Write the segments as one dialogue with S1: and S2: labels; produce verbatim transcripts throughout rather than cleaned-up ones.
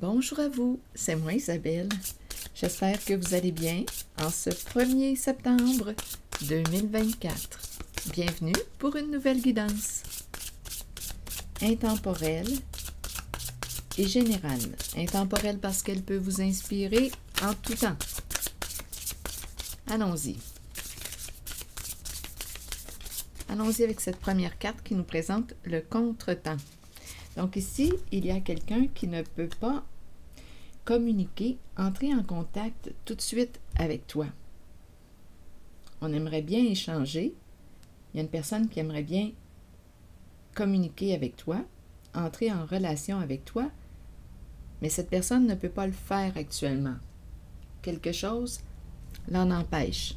S1: Bonjour à vous, c'est moi Isabelle. J'espère que vous allez bien en ce premier septembre deux mille vingt-quatre. Bienvenue pour une nouvelle guidance. Intemporelle et générale. Intemporelle parce qu'elle peut vous inspirer en tout temps. Allons-y. Allons-y avec cette première carte qui nous présente le contretemps. Donc ici, il y a quelqu'un qui ne peut pas communiquer, entrer en contact tout de suite avec toi. On aimerait bien échanger. Il y a une personne qui aimerait bien communiquer avec toi, entrer en relation avec toi, mais cette personne ne peut pas le faire actuellement. Quelque chose l'en empêche.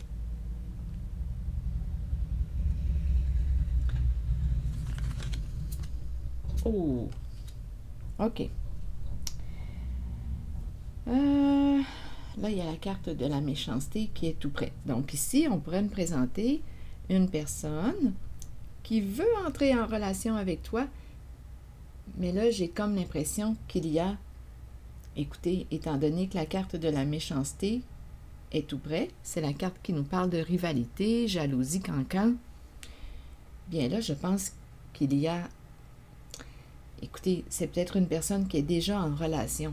S1: Oh! OK. Euh, là, il y a la carte de la méchanceté qui est tout près. Donc ici, on pourrait me présenter une personne qui veut entrer en relation avec toi, mais là, j'ai comme l'impression qu'il y a, écoutez, étant donné que la carte de la méchanceté est tout près, c'est la carte qui nous parle de rivalité, jalousie, cancan, bien là, je pense qu'il y a, écoutez, c'est peut-être une personne qui est déjà en relation.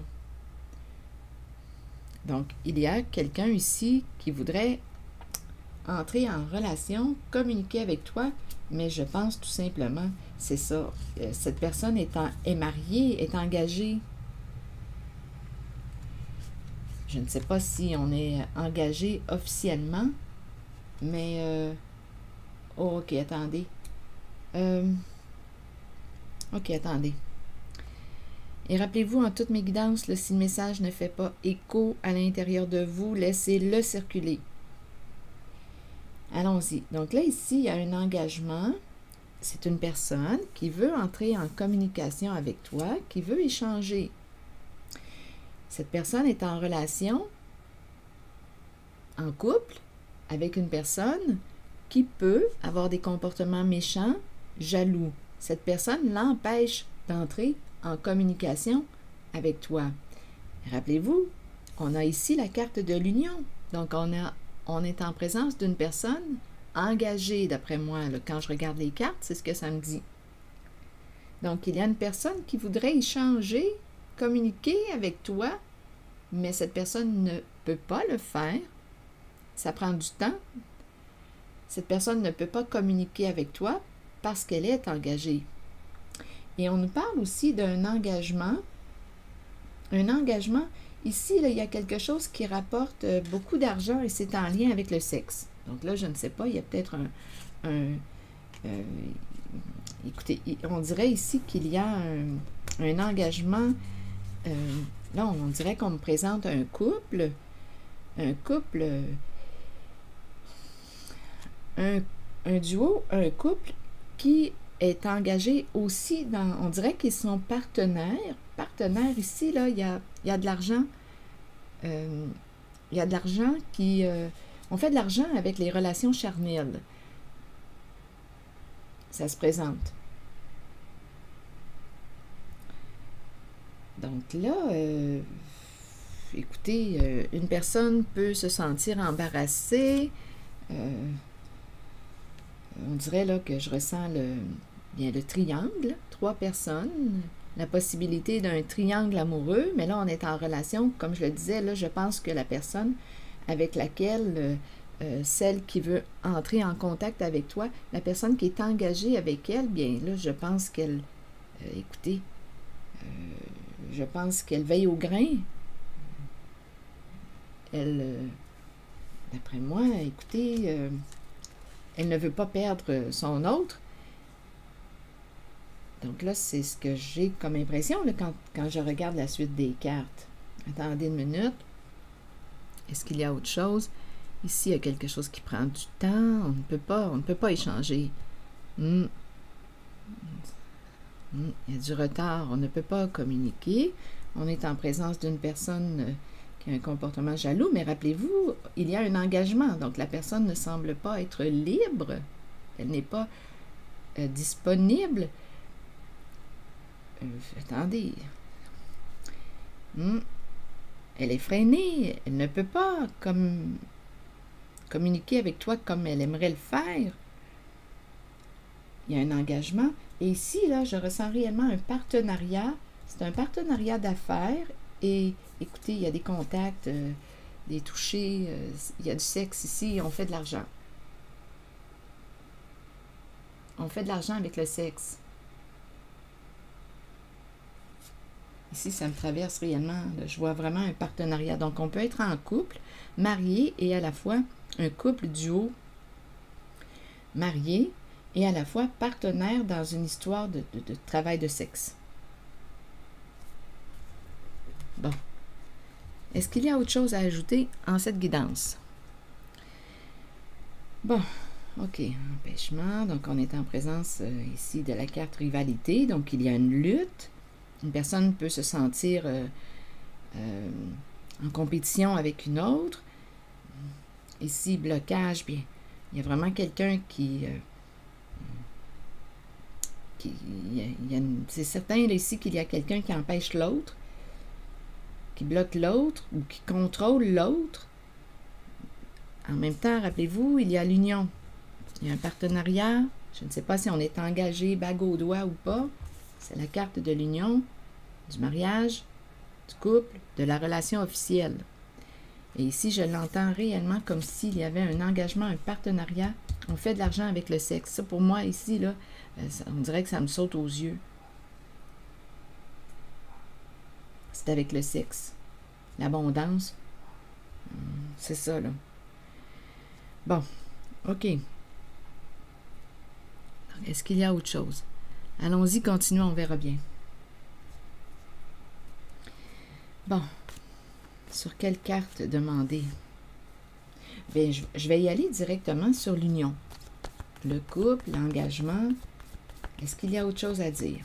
S1: Donc, il y a quelqu'un ici qui voudrait entrer en relation, communiquer avec toi, mais je pense tout simplement, c'est ça, euh, cette personne est, en, est mariée, est engagée. Je ne sais pas si on est engagé officiellement, mais... Euh, oh, ok, attendez. Euh, ok, attendez. Et rappelez-vous, en toutes mes guidances, là, si le message ne fait pas écho à l'intérieur de vous, laissez-le circuler. Allons-y. Donc là, ici, il y a un engagement. C'est une personne qui veut entrer en communication avec toi, qui veut échanger. Cette personne est en relation, en couple, avec une personne qui peut avoir des comportements méchants, jaloux. Cette personne l'empêche d'entrer en communication avec toi. Rappelez-vous, on a ici la carte de l'union. Donc, on, a, on est en présence d'une personne engagée, d'après moi. Là, quand je regarde les cartes, c'est ce que ça me dit. Donc, il y a une personne qui voudrait échanger, communiquer avec toi, mais cette personne ne peut pas le faire. Ça prend du temps. Cette personne ne peut pas communiquer avec toi parce qu'elle est engagée. Et on nous parle aussi d'un engagement. Un engagement, ici, là, il y a quelque chose qui rapporte beaucoup d'argent et c'est en lien avec le sexe. Donc là, je ne sais pas, il y a peut-être un... un euh, écoutez, on dirait ici qu'il y a un, un engagement. Euh, là, on dirait qu'on me présente un couple. Un couple... Un, un duo, un couple qui est engagé aussi dans, on dirait qu'ils sont partenaires. Partenaires ici, là, il y a, il y a de l'argent. Euh, il y a de l'argent qui... Euh, on fait de l'argent avec les relations charnelles. Ça se présente. Donc là, euh, écoutez, euh, une personne peut se sentir embarrassée. Euh, On dirait là que je ressens le, bien, le triangle, trois personnes, la possibilité d'un triangle amoureux, mais là on est en relation, comme je le disais, là je pense que la personne avec laquelle, euh, euh, celle qui veut entrer en contact avec toi, la personne qui est engagée avec elle, bien là je pense qu'elle, euh, écoutez, euh, je pense qu'elle veille au grain. Elle, euh, d'après moi, écoutez... Euh, elle ne veut pas perdre son autre. Donc là, c'est ce que j'ai comme impression là, quand, quand je regarde la suite des cartes. Attendez une minute. Est-ce qu'il y a autre chose? Ici, il y a quelque chose qui prend du temps. On ne peut pas, on ne peut pas échanger. Hmm. Hmm. Il y a du retard. On ne peut pas communiquer. On est en présence d'une personne qui a un comportement jaloux, mais rappelez-vous, il y a un engagement, donc la personne ne semble pas être libre, elle n'est pas euh, disponible. Euh, attendez, Hmm. Elle est freinée, elle ne peut pas comme, communiquer avec toi comme elle aimerait le faire. Il y a un engagement. Et ici, là, je ressens réellement un partenariat. C'est un partenariat d'affaires. Et écoutez, il y a des contacts, euh, des touchés, euh, il y a du sexe ici, on fait de l'argent. On fait de l'argent avec le sexe. Ici, ça me traverse réellement. Là, je vois vraiment un partenariat. Donc, on peut être en couple, marié et à la fois un couple duo, marié et à la fois partenaire dans une histoire de, de, de travail de sexe. Bon. Est-ce qu'il y a autre chose à ajouter en cette guidance? Bon, ok. Empêchement. Donc, on est en présence euh, ici de la carte rivalité. Donc, il y a une lutte. Une personne peut se sentir euh, euh, en compétition avec une autre. Ici, blocage, bien, il y a vraiment quelqu'un qui... Euh, qui il y a, il y a une, c'est certain là, ici qu'il y a quelqu'un qui empêche l'autre, qui bloque l'autre ou qui contrôle l'autre. En même temps, rappelez-vous, il y a l'union. Il y a un partenariat. Je ne sais pas si on est engagé bague au doigt ou pas. C'est la carte de l'union, du mariage, du couple, de la relation officielle. Et ici, je l'entends réellement comme s'il y avait un engagement, un partenariat. On fait de l'argent avec le sexe. Ça, pour moi, ici, là, on dirait que ça me saute aux yeux. C'est avec le sexe. L'abondance. C'est ça, là. Bon, OK. Est-ce qu'il y a autre chose? Allons-y, continuons, on verra bien. Bon. Sur quelle carte demander? Bien, je, je vais y aller directement sur l'union. Le couple, l'engagement. Est-ce qu'il y a autre chose à dire?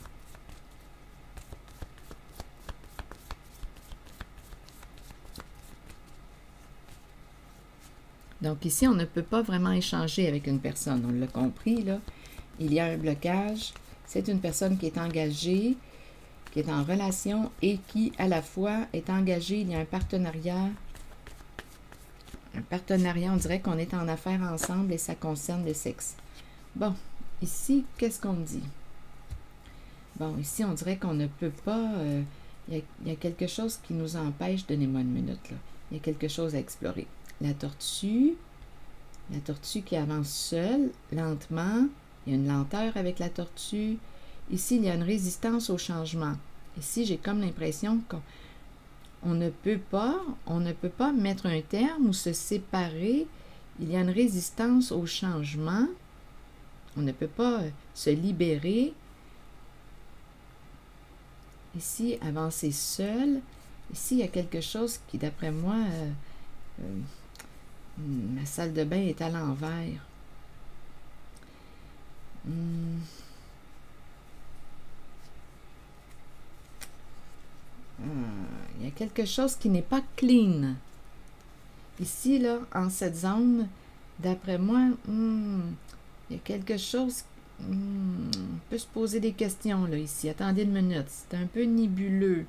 S1: Donc ici, on ne peut pas vraiment échanger avec une personne. On l'a compris, là. Il y a un blocage. C'est une personne qui est engagée, qui est en relation et qui, à la fois, est engagée. Il y a un partenariat. Un partenariat, on dirait qu'on est en affaires ensemble et ça concerne le sexe. Bon, ici, qu'est-ce qu'on me dit? Bon, ici, on dirait qu'on ne peut pas... Euh, il, y a, il y a quelque chose qui nous empêche... Donnez-moi une minute, là. Il y a quelque chose à explorer. La tortue, la tortue qui avance seule, lentement. Il y a une lenteur avec la tortue. Ici, il y a une résistance au changement. Ici, j'ai comme l'impression qu'on on ne peut pas, on ne peut pas mettre un terme ou se séparer. Il y a une résistance au changement. On ne peut pas se libérer. Ici, avancer seul. Ici, il y a quelque chose qui, d'après moi, euh, euh, ma salle de bain est à l'envers. Hmm. Ah, il y a quelque chose qui n'est pas clean. Ici, là, en cette zone, d'après moi, hmm, il y a quelque chose... Hmm, on peut se poser des questions, là, ici. Attendez une minute. C'est un peu nébuleux.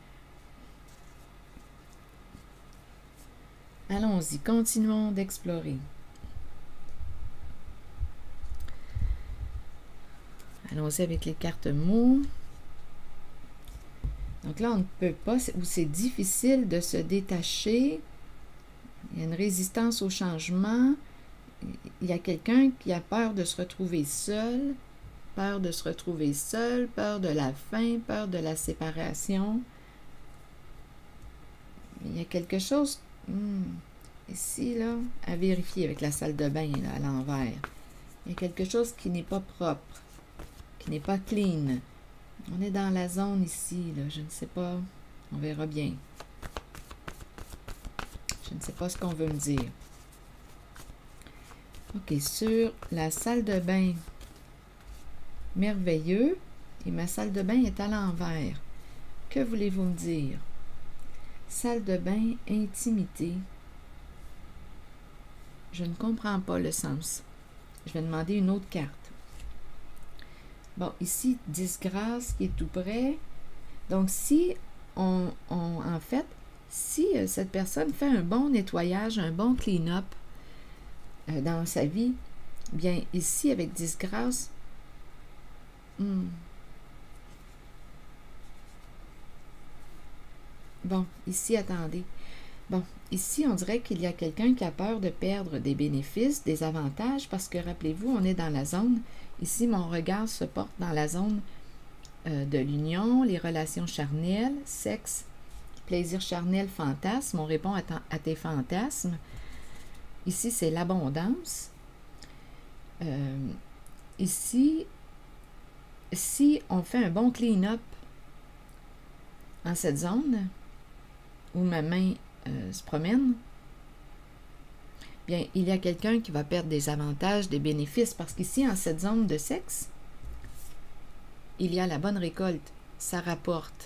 S1: Allons-y, continuons d'explorer. Allons-y avec les cartes mots. Donc là, on ne peut pas, ou c'est difficile de se détacher. Il y a une résistance au changement. Il y a quelqu'un qui a peur de se retrouver seul, peur de se retrouver seul, peur de la fin, peur de la séparation. Il y a quelque chose... Hmm, ici, là, à vérifier avec la salle de bain, là, à l'envers. Il y a quelque chose qui n'est pas propre, qui n'est pas clean. On est dans la zone ici, là, je ne sais pas. On verra bien. Je ne sais pas ce qu'on veut me dire. OK, sur la salle de bain, merveilleux. Et ma salle de bain est à l'envers. Que voulez-vous me dire? Salle de bain, intimité. Je ne comprends pas le sens. Je vais demander une autre carte. Bon, ici, disgrâce qui est tout près. Donc, si on, on, en fait, si euh, cette personne fait un bon nettoyage, un bon clean-up euh, dans sa vie, bien, ici, avec disgrâce, hmm, bon, ici, attendez. Bon, ici, on dirait qu'il y a quelqu'un qui a peur de perdre des bénéfices, des avantages, parce que, rappelez-vous, on est dans la zone, ici, mon regard se porte dans la zone euh, de l'union, les relations charnelles, sexe, plaisir charnel, fantasme. On répond à, à tes fantasmes. Ici, c'est l'abondance. Euh, ici, si on fait un bon clean-up en cette zone, où ma main euh, se promène, bien, il y a quelqu'un qui va perdre des avantages, des bénéfices, parce qu'ici, en cette zone de sexe, il y a la bonne récolte, ça rapporte.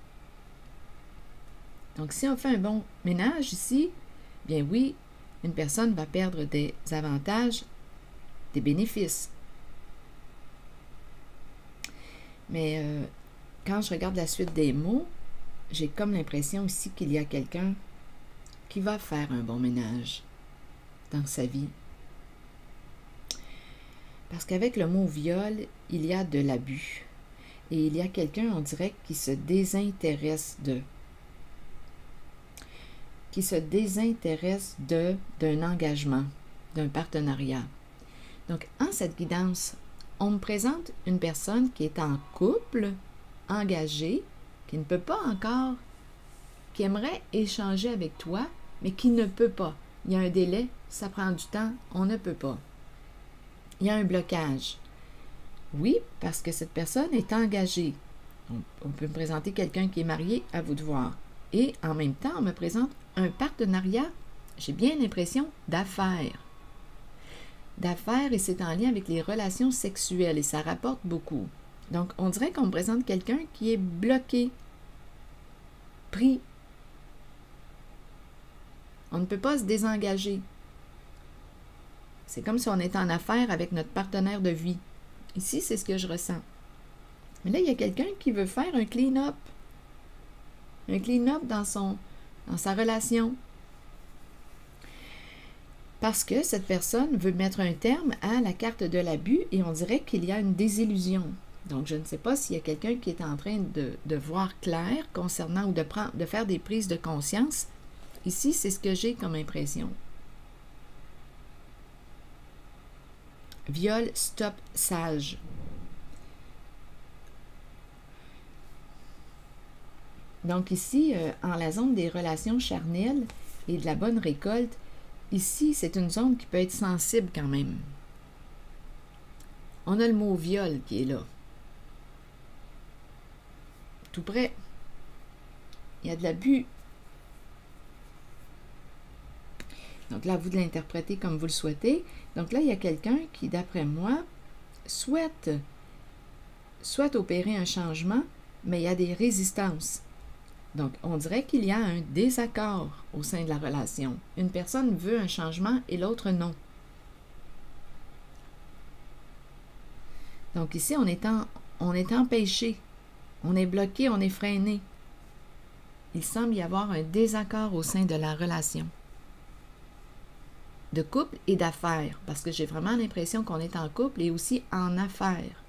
S1: Donc, si on fait un bon ménage ici, bien oui, une personne va perdre des avantages, des bénéfices. Mais euh, quand je regarde la suite des mots, j'ai comme l'impression ici qu'il y a quelqu'un qui va faire un bon ménage dans sa vie. Parce qu'avec le mot viol, il y a de l'abus. Et il y a quelqu'un, on dirait, qui se désintéresse de. qui se désintéresse de d'un engagement, d'un partenariat. Donc, en cette guidance, on me présente une personne qui est en couple, engagée, qui ne peut pas encore, qui aimerait échanger avec toi, mais qui ne peut pas. Il y a un délai, ça prend du temps, on ne peut pas. Il y a un blocage. Oui, parce que cette personne est engagée. On, on peut me présenter quelqu'un qui est marié, à vous de voir. Et en même temps, on me présente un partenariat, j'ai bien l'impression, d'affaires. D'affaires, et c'est en lien avec les relations sexuelles, et ça rapporte beaucoup. Donc, on dirait qu'on me présente quelqu'un qui est bloqué, pris. On ne peut pas se désengager. C'est comme si on était en affaire avec notre partenaire de vie. Ici, c'est ce que je ressens. Mais là, il y a quelqu'un qui veut faire un clean-up. Un clean-up dans son, dans sa relation. Parce que cette personne veut mettre un terme à la carte de l'abus et on dirait qu'il y a une désillusion. Donc, je ne sais pas s'il y a quelqu'un qui est en train de, de voir clair concernant ou de, prendre, de faire des prises de conscience. Ici, c'est ce que j'ai comme impression. Viol, stop, sage. Donc ici, euh, en la zone des relations charnelles et de la bonne récolte, ici, c'est une zone qui peut être sensible quand même. On a le mot viol qui est là. Tout près. Il y a de l'abus. Donc là, à vous de l'interpréter comme vous le souhaitez. Donc là, il y a quelqu'un qui, d'après moi, souhaite, souhaite opérer un changement, mais il y a des résistances. Donc, on dirait qu'il y a un désaccord au sein de la relation. Une personne veut un changement et l'autre non. Donc ici, on est, en, on est empêché, on est bloqué, on est freiné. Il semble y avoir un désaccord au sein de la relation. De couple et d'affaires, parce que j'ai vraiment l'impression qu'on est en couple et aussi en affaires.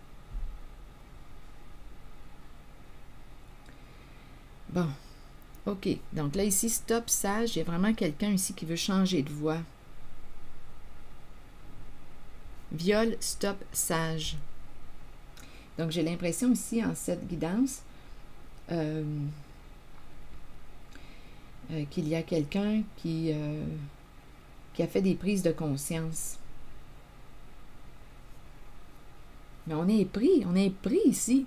S1: Bon, ok. Donc là, ici, stop, sage. Il y a vraiment quelqu'un ici qui veut changer de voie. Viol, stop, sage. Donc, j'ai l'impression ici, en cette guidance, euh, euh, qu'il y a quelqu'un qui, euh, qui a fait des prises de conscience. Mais on est pris, on est pris ici.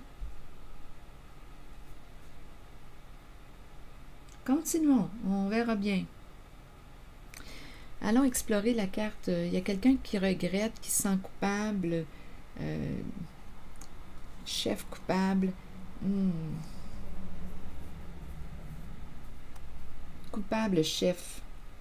S1: Continuons, on verra bien. Allons explorer la carte. Il y a quelqu'un qui regrette, qui se sent coupable. Euh, chef coupable. Hmm. Coupable chef.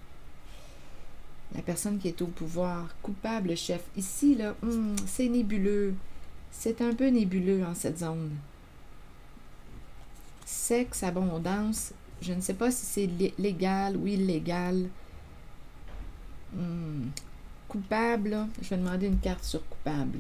S1: La personne qui est au pouvoir. Coupable chef. Ici, là, hmm, c'est nébuleux. C'est un peu nébuleux en cette zone. Sexe, abondance, je ne sais pas si c'est légal ou illégal. Hmm. Coupable, là, je vais demander une carte sur coupable.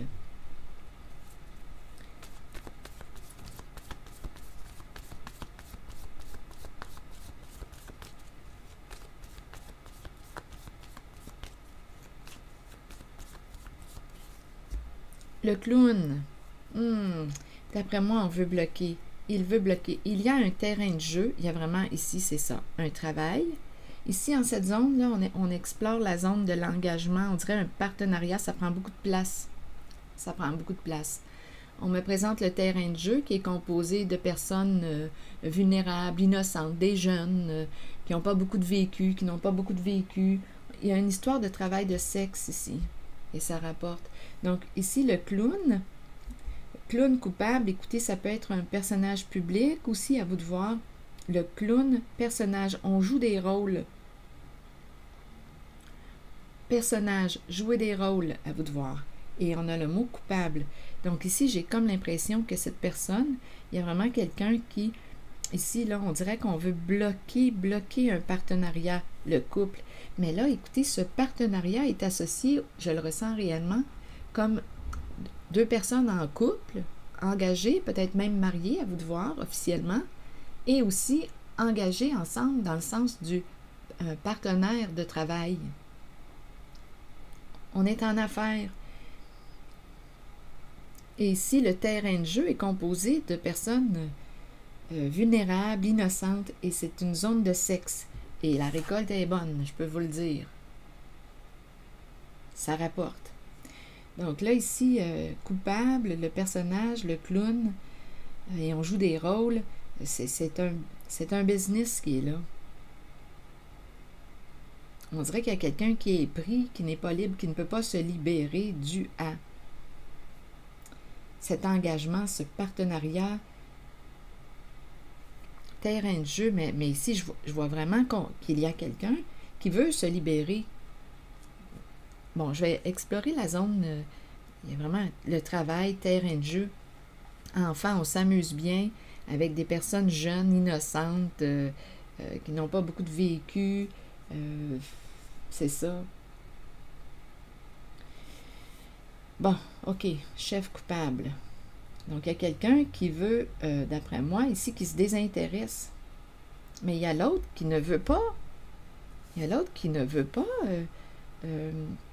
S1: Le clown. Hmm. D'après moi, on veut bloquer. Il veut bloquer. Il y a un terrain de jeu. Il y a vraiment ici, c'est ça, un travail. Ici, en cette zone-là, on, est, on explore la zone de l'engagement. On dirait un partenariat. Ça prend beaucoup de place. Ça prend beaucoup de place. On me présente le terrain de jeu qui est composé de personnes euh, vulnérables, innocentes, des jeunes euh, qui n'ont pas beaucoup de vécu, qui n'ont pas beaucoup de vécu. Il y a une histoire de travail de sexe ici. Et ça rapporte. Donc, ici, le clown, clown coupable, écoutez, ça peut être un personnage public aussi, à vous de voir. Le clown, personnage, on joue des rôles. Personnage, jouer des rôles, à vous de voir. Et on a le mot coupable. Donc, ici, j'ai comme l'impression que cette personne, il y a vraiment quelqu'un qui, ici, là, on dirait qu'on veut bloquer, bloquer un partenariat, le couple. Mais là, écoutez, ce partenariat est associé, je le ressens réellement, comme deux personnes en couple, engagées, peut-être même mariées, à vous de voir, officiellement, et aussi engagées ensemble dans le sens du euh, partenaire de travail. On est en affaires. Et ici, le terrain de jeu est composé de personnes euh, vulnérables, innocentes, et c'est une zone de sexe. Et la récolte est bonne, je peux vous le dire. Ça rapporte. Donc là, ici, euh, coupable, le personnage, le clown, euh, et on joue des rôles. C'est un, c'est un business qui est là. On dirait qu'il y a quelqu'un qui est pris, qui n'est pas libre, qui ne peut pas se libérer dû à cet engagement, ce partenariat, terrain de jeu, mais, mais ici, je vois, je vois vraiment qu'il y a quelqu'un qui veut se libérer. Bon, je vais explorer la zone, euh, il y a vraiment le travail, terrain de jeu. Enfants, on s'amuse bien avec des personnes jeunes, innocentes, euh, euh, qui n'ont pas beaucoup de vécu. Euh, c'est ça. Bon, OK, chef coupable. Donc, il y a quelqu'un qui veut, euh, d'après moi, ici, qui se désintéresse. Mais il y a l'autre qui ne veut pas. Il y a l'autre qui ne veut pas euh, euh,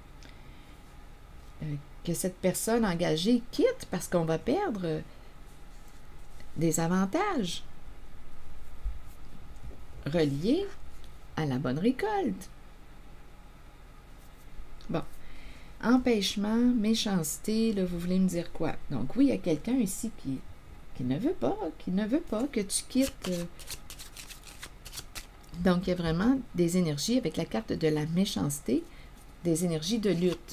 S1: euh, que cette personne engagée quitte parce qu'on va perdre euh, des avantages reliés à la bonne récolte. Bon. Empêchement, méchanceté, là, vous voulez me dire quoi? Donc oui, il y a quelqu'un ici qui, qui ne veut pas, qui ne veut pas que tu quittes. Euh. Donc, il y a vraiment des énergies avec la carte de la méchanceté, des énergies de lutte.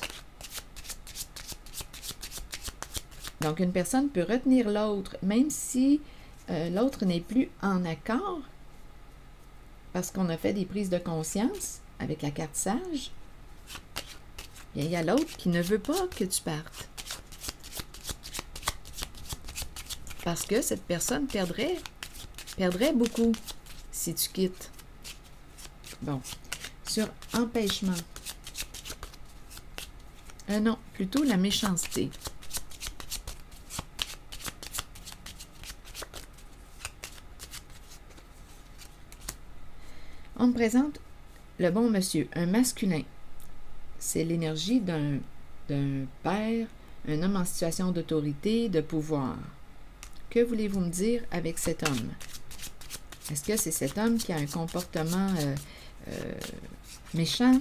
S1: Donc, une personne peut retenir l'autre, même si euh, l'autre n'est plus en accord, parce qu'on a fait des prises de conscience avec la carte sage. Il y a l'autre qui ne veut pas que tu partes. Parce que cette personne perdrait, perdrait beaucoup si tu quittes. Bon. Sur empêchement. Euh, non, plutôt la méchanceté. On me présente le bon monsieur, un masculin. C'est l'énergie d'un d'un père, un homme en situation d'autorité, de pouvoir. Que voulez-vous me dire avec cet homme? Est-ce que c'est cet homme qui a un comportement euh, euh, méchant?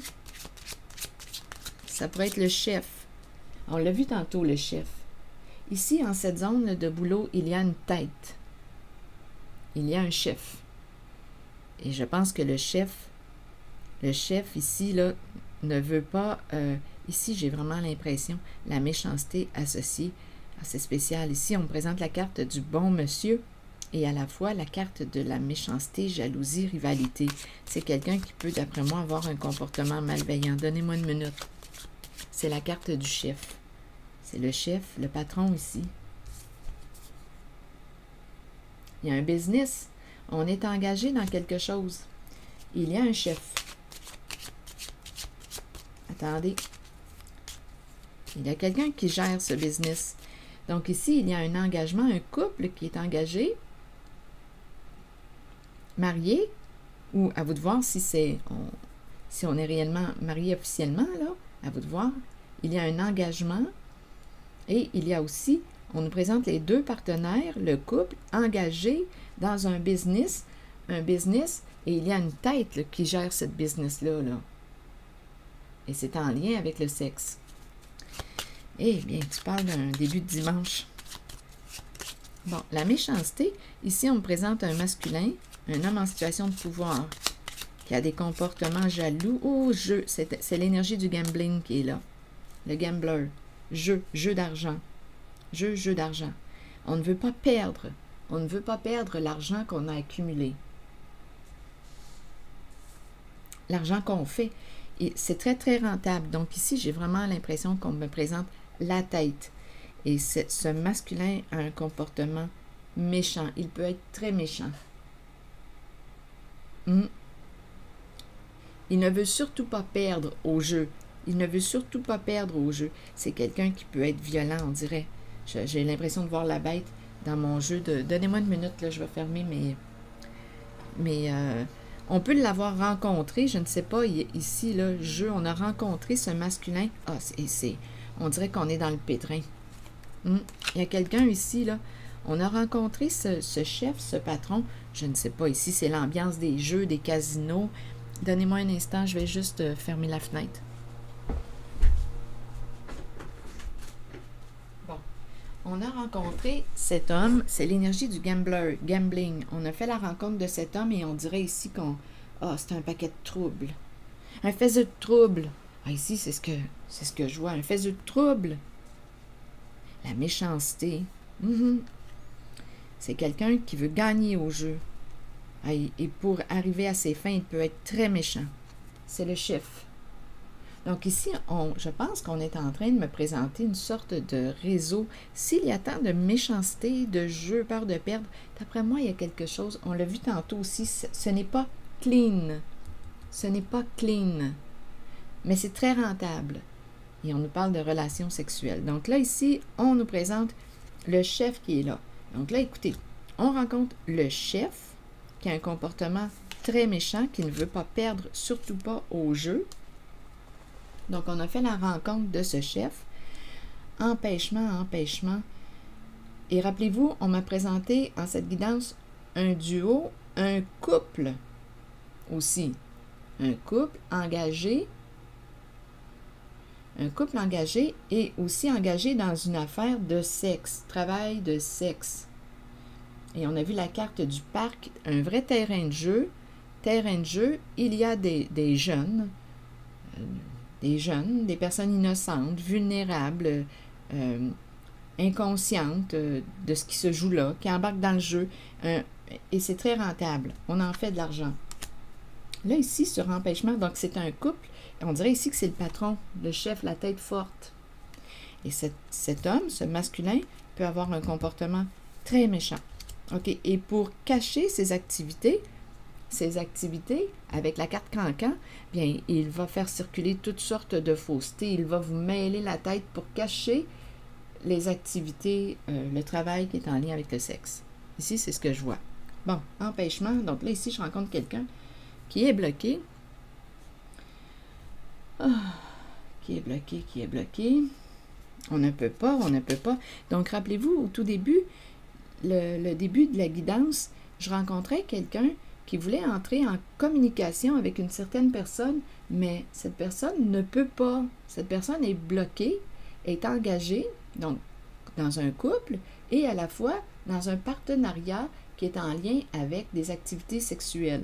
S1: Ça pourrait être le chef. On l'a vu tantôt, le chef. Ici, en cette zone de boulot, il y a une tête. Il y a un chef. Et je pense que le chef, le chef ici, là, ne veut pas, euh, ici j'ai vraiment l'impression, la méchanceté associée à ces spécial. Ici on me présente la carte du bon monsieur et à la fois la carte de la méchanceté, jalousie, rivalité. C'est quelqu'un qui peut, d'après moi, avoir un comportement malveillant. Donnez-moi une minute. C'est la carte du chef. C'est le chef, le patron ici. Il y a un business. On est engagé dans quelque chose. Il y a un chef. Attendez. Il y a quelqu'un qui gère ce business. Donc ici, il y a un engagement, un couple qui est engagé, marié, ou à vous de voir si c'est on, si on est réellement marié officiellement, là, à vous de voir. Il y a un engagement et il y a aussi, on nous présente les deux partenaires, le couple, engagé dans un business, un business, et il y a une tête là, qui gère cette business-là, là. Et c'est en lien avec le sexe. Eh bien, tu parles d'un début de dimanche. Bon, la méchanceté, ici, on me présente un masculin, un homme en situation de pouvoir, qui a des comportements jaloux. Oh, jeu, c'est l'énergie du gambling qui est là. Le gambler. Jeu, jeu d'argent. Jeu, jeu d'argent. On ne veut pas perdre. On ne veut pas perdre l'argent qu'on a accumulé. L'argent qu'on fait. Et c'est très, très rentable. Donc ici, j'ai vraiment l'impression qu'on me présente la tête. Et ce masculin a un comportement méchant. Il peut être très méchant. Hum. Il ne veut surtout pas perdre au jeu. Il ne veut surtout pas perdre au jeu. C'est quelqu'un qui peut être violent, on dirait. J'ai l'impression de voir la bête dans mon jeu de... Donnez-moi une minute, là, je vais fermer mes... Mais euh, on peut l'avoir rencontré, je ne sais pas, ici, là, jeu, on a rencontré ce masculin. Ah, c'est... On dirait qu'on est dans le pétrin. Hum. Il y a quelqu'un ici, là. On a rencontré ce, ce chef, ce patron. Je ne sais pas, ici, c'est l'ambiance des jeux, des casinos. Donnez-moi un instant, je vais juste euh, fermer la fenêtre. Bon. On a rencontré cet homme, c'est l'énergie du gambler, gambling. On a fait la rencontre de cet homme et on dirait ici qu'on... Ah, c'est un paquet de troubles. Un faiseux de troubles. Ah, ici, c'est ce que c'est ce que je vois, un faiseux de troubles. La méchanceté. Mm-hmm. C'est quelqu'un qui veut gagner au jeu. Ah, et pour arriver à ses fins, il peut être très méchant. C'est le chef. Donc ici, on, je pense qu'on est en train de me présenter une sorte de réseau. S'il y a tant de méchanceté, de jeu, peur de perdre, d'après moi, il y a quelque chose. On l'a vu tantôt aussi, ce, ce n'est pas clean. Ce n'est pas clean. Mais c'est très rentable. Et on nous parle de relations sexuelles. Donc là, ici, on nous présente le chef qui est là. Donc là, écoutez, on rencontre le chef qui a un comportement très méchant, qui ne veut pas perdre, surtout pas au jeu. Donc, on a fait la rencontre de ce chef. Empêchement, empêchement. Et rappelez-vous, on m'a présenté en cette guidance un duo, un couple aussi. Un couple engagé. Un couple engagé et aussi engagé dans une affaire de sexe, travail de sexe. Et on a vu la carte du parc, un vrai terrain de jeu. Terrain de jeu, il y a des, des jeunes, euh, des jeunes, des personnes innocentes, vulnérables, euh, inconscientes euh, de ce qui se joue là, qui embarquent dans le jeu. Euh, et c'est très rentable. On en fait de l'argent. Là, ici, sur empêchement, donc c'est un couple. On dirait ici que c'est le patron, le chef, la tête forte. Et cet, cet homme, ce masculin, peut avoir un comportement très méchant. OK. Et pour cacher ses activités, ses activités, avec la carte cancan, bien, il va faire circuler toutes sortes de faussetés. Il va vous mêler la tête pour cacher les activités, euh, le travail qui est en lien avec le sexe. Ici, c'est ce que je vois. Bon, empêchement. Donc là, ici, je rencontre quelqu'un qui est bloqué. Oh, qui est bloqué, qui est bloqué. On ne peut pas, on ne peut pas. Donc, rappelez-vous, au tout début, le, le début de la guidance, je rencontrais quelqu'un qui voulait entrer en communication avec une certaine personne, mais cette personne ne peut pas. Cette personne est bloquée, est engagée, donc dans un couple, et à la fois dans un partenariat qui est en lien avec des activités sexuelles.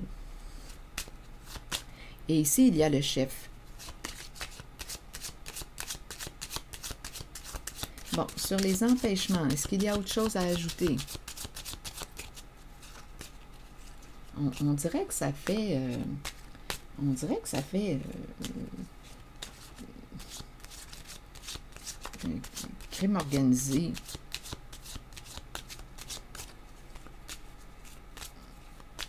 S1: Et ici, il y a le chef. Bon, sur les empêchements, est-ce qu'il y a autre chose à ajouter? On, on dirait que ça fait... Euh, on dirait que ça fait... Euh, euh, crime organisé.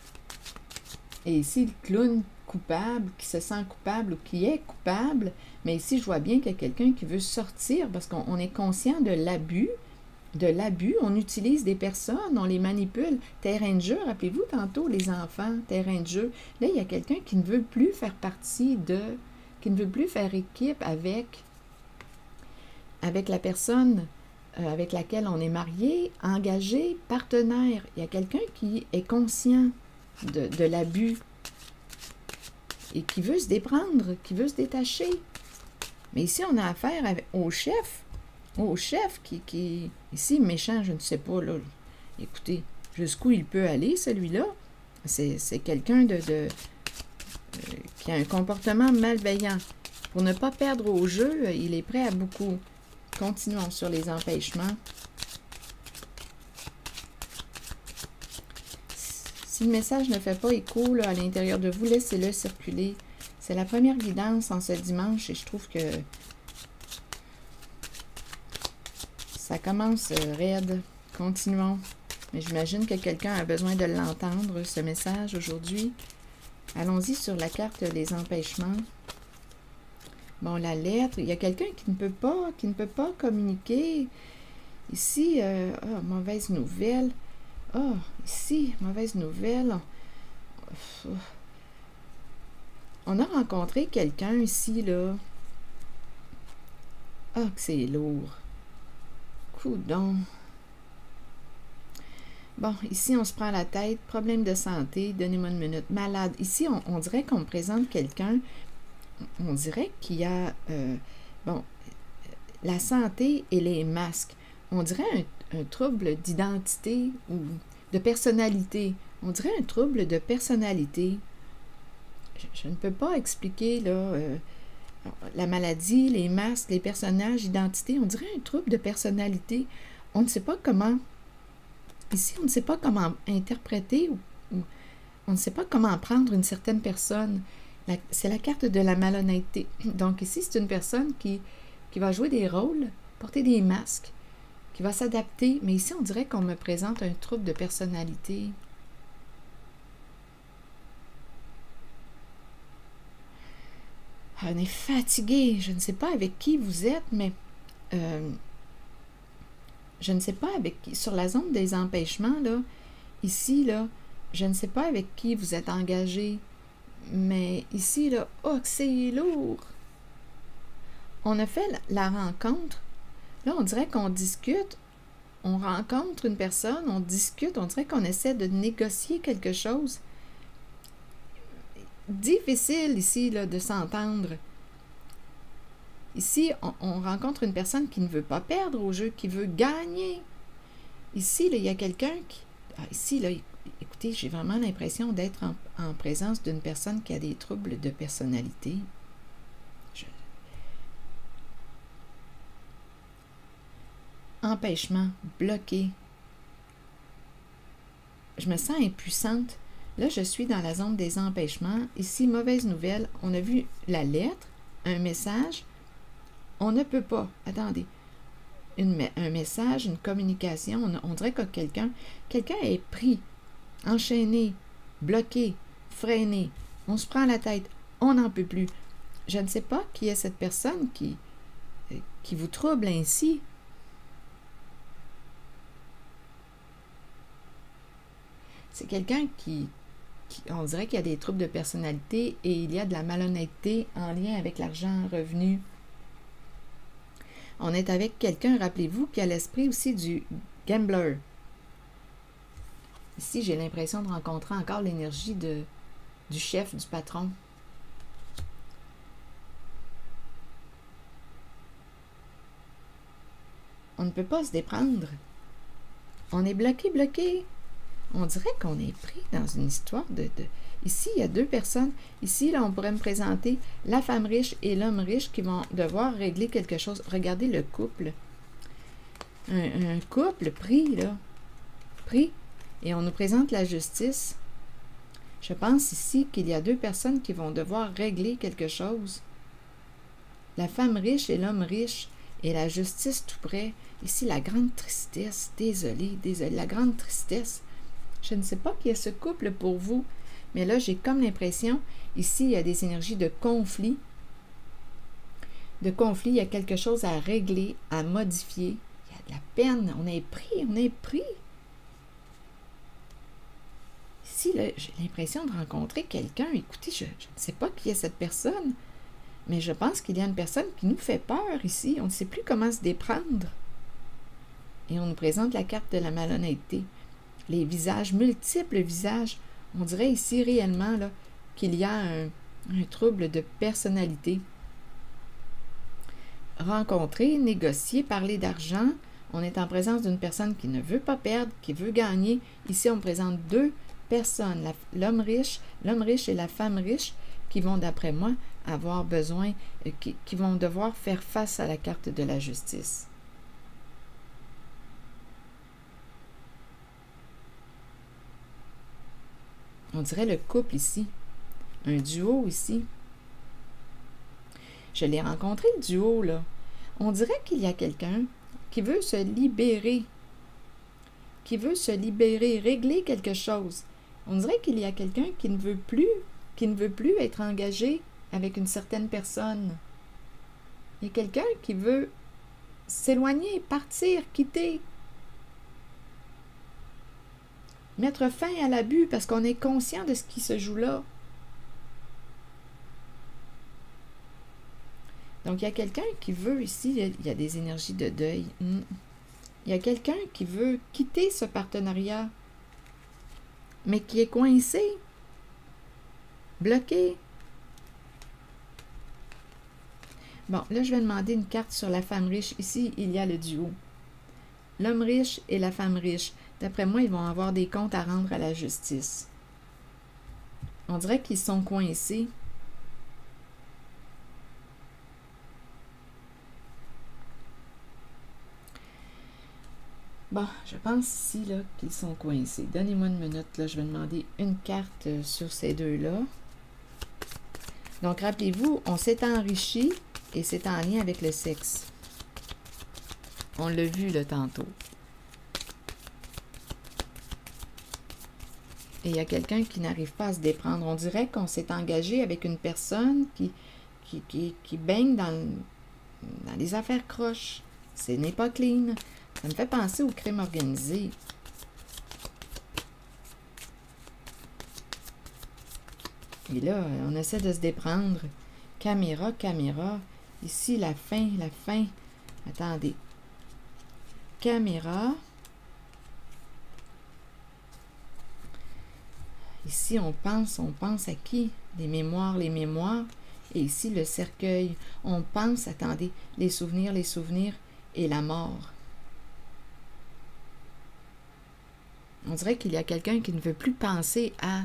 S1: Et ici, le clown coupable, qui se sent coupable ou qui est coupable, mais ici, je vois bien qu'il y a quelqu'un qui veut sortir parce qu'on est conscient de l'abus, de l'abus. On utilise des personnes, on les manipule. Terrain de jeu, rappelez-vous tantôt, les enfants, terrain de jeu. Là, il y a quelqu'un qui ne veut plus faire partie de, qui ne veut plus faire équipe avec, avec la personne euh, avec laquelle on est marié, engagé, partenaire. Il y a quelqu'un qui est conscient de, de l'abus et qui veut se déprendre, qui veut se détacher. Mais ici, on a affaire avec, au chef, au chef qui, qui, ici, méchant, je ne sais pas, là. Écoutez, jusqu'où il peut aller, celui-là? C'est quelqu'un de, de euh, qui a un comportement malveillant. Pour ne pas perdre au jeu, il est prêt à beaucoup. Continuons sur les empêchements. Si le message ne fait pas écho là, à l'intérieur de vous, laissez-le circuler. C'est la première guidance en ce dimanche et je trouve que ça commence raide. Continuons. Mais j'imagine que quelqu'un a besoin de l'entendre, ce message aujourd'hui. Allons-y sur la carte Les empêchements. Bon, la lettre, il y a quelqu'un qui ne peut pas, qui ne peut pas communiquer. Ici, euh, oh, mauvaise nouvelle. Oh, ici, mauvaise nouvelle. On a rencontré quelqu'un ici, là. Ah, que c'est lourd. Coudon. Bon, ici, on se prend la tête. Problème de santé. Donnez-moi une minute. Malade. Ici, on, on dirait qu'on me présente quelqu'un. On dirait qu'il y a, euh, bon, la santé et les masques. On dirait un, un trouble d'identité ou de personnalité. On dirait un trouble de personnalité. Je, je ne peux pas expliquer, là, euh, la maladie, les masques, les personnages, l'identité. On dirait un trouble de personnalité. On ne sait pas comment, ici, on ne sait pas comment interpréter ou, ou on ne sait pas comment prendre une certaine personne. C'est la carte de la malhonnêteté. Donc ici, c'est une personne qui, qui va jouer des rôles, porter des masques, qui va s'adapter. Mais ici, on dirait qu'on me présente un trouble de personnalité. On est fatigué. Je ne sais pas avec qui vous êtes, mais euh, je ne sais pas avec qui. Sur la zone des empêchements, là, ici, là, je ne sais pas avec qui vous êtes engagé. Mais ici, là, oh, c'est lourd! On a fait la rencontre. Là, on dirait qu'on discute. On rencontre une personne, on discute. On dirait qu'on essaie de négocier quelque chose. Difficile ici, là, de s'entendre. Ici, on, on rencontre une personne qui ne veut pas perdre au jeu, qui veut gagner. Ici, là, il y a quelqu'un qui... Ah, ici, là, écoutez, j'ai vraiment l'impression d'être en, en présence d'une personne qui a des troubles de personnalité. Je... Empêchement, bloqué. Je me sens impuissante. Là, je suis dans la zone des empêchements. Ici, mauvaise nouvelle. On a vu la lettre, un message. On ne peut pas. Attendez. Une, un message, une communication. On, on dirait que quelqu'un quelqu'un est pris, enchaîné, bloqué, freiné. On se prend la tête. On n'en peut plus. Je ne sais pas qui est cette personne qui, qui vous trouble ainsi. C'est quelqu'un qui, qui, on dirait qu'il y a des troubles de personnalité et il y a de la malhonnêteté en lien avec l'argent revenu. On est avec quelqu'un, rappelez-vous, qui a l'esprit aussi du gambler. Ici, j'ai l'impression de rencontrer encore l'énergie de du chef, du patron. On ne peut pas se déprendre. On est bloqué, bloqué. On dirait qu'on est pris dans une histoire de, de... Ici, il y a deux personnes. Ici, là, on pourrait me présenter la femme riche et l'homme riche qui vont devoir régler quelque chose. Regardez le couple. Un, un couple pris, là. Pris. Et on nous présente la justice. Je pense ici qu'il y a deux personnes qui vont devoir régler quelque chose. La femme riche et l'homme riche. Et la justice tout près. Ici, la grande tristesse. Désolée, désolée. La grande tristesse. Je ne sais pas qui est ce couple pour vous, Mais là, j'ai comme l'impression, ici, il y a des énergies de conflit. De conflit, il y a quelque chose à régler, à modifier. Il y a de la peine, on est pris, on est pris. Ici, là, j'ai l'impression de rencontrer quelqu'un. Écoutez, je, je ne sais pas qui est cette personne, mais je pense qu'il y a une personne qui nous fait peur ici. On ne sait plus comment se déprendre. Et on nous présente la carte de la malhonnêteté. Les visages, multiples visages. On dirait ici réellement là, qu'il y a un, un trouble de personnalité. Rencontrer, négocier, parler d'argent. On est en présence d'une personne qui ne veut pas perdre, qui veut gagner. Ici, on présente deux personnes, l'homme riche, l'homme riche et la femme riche, qui vont, d'après moi, avoir besoin, euh, qui, qui vont devoir faire face à la carte de la justice. On dirait le couple ici, un duo ici. Je l'ai rencontré, le duo, là. On dirait qu'il y a quelqu'un qui veut se libérer, qui veut se libérer, régler quelque chose. On dirait qu'il y a quelqu'un qui ne veut plus, qui ne veut plus être engagé avec une certaine personne. Il y a quelqu'un qui veut s'éloigner, partir, quitter. Mettre fin à l'abus parce qu'on est conscient de ce qui se joue là. Donc, il y a quelqu'un qui veut ici, il y a des énergies de deuil. Il y a quelqu'un qui veut quitter ce partenariat, mais qui est coincé, bloqué. Bon, là, je vais demander une carte sur la femme riche. Ici, il y a le duo. L'homme riche et la femme riche. D'après moi, ils vont avoir des comptes à rendre à la justice. On dirait qu'ils sont coincés. Bon, je pense ici là qu'ils sont coincés. Donnez-moi une minute, là, je vais demander une carte sur ces deux-là. Donc, rappelez-vous, on s'est enrichi et c'est en lien avec le sexe. On l'a vu là tantôt. Et il y a quelqu'un qui n'arrive pas à se déprendre. On dirait qu'on s'est engagé avec une personne qui, qui, qui, qui baigne dans, dans les affaires croches. Ce n'est pas clean. Ça me fait penser au crime organisé. Et là, on essaie de se déprendre. Caméra, caméra. Ici, la fin, la fin. Attendez. Caméra. Ici, on pense, on pense à qui? Les mémoires, les mémoires. Et ici, le cercueil. On pense, attendez, les souvenirs, les souvenirs et la mort. On dirait qu'il y a quelqu'un qui ne veut plus penser à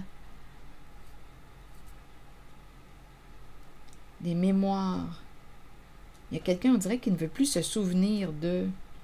S1: des mémoires. Il y a quelqu'un, on dirait, qui ne veut plus se souvenir de...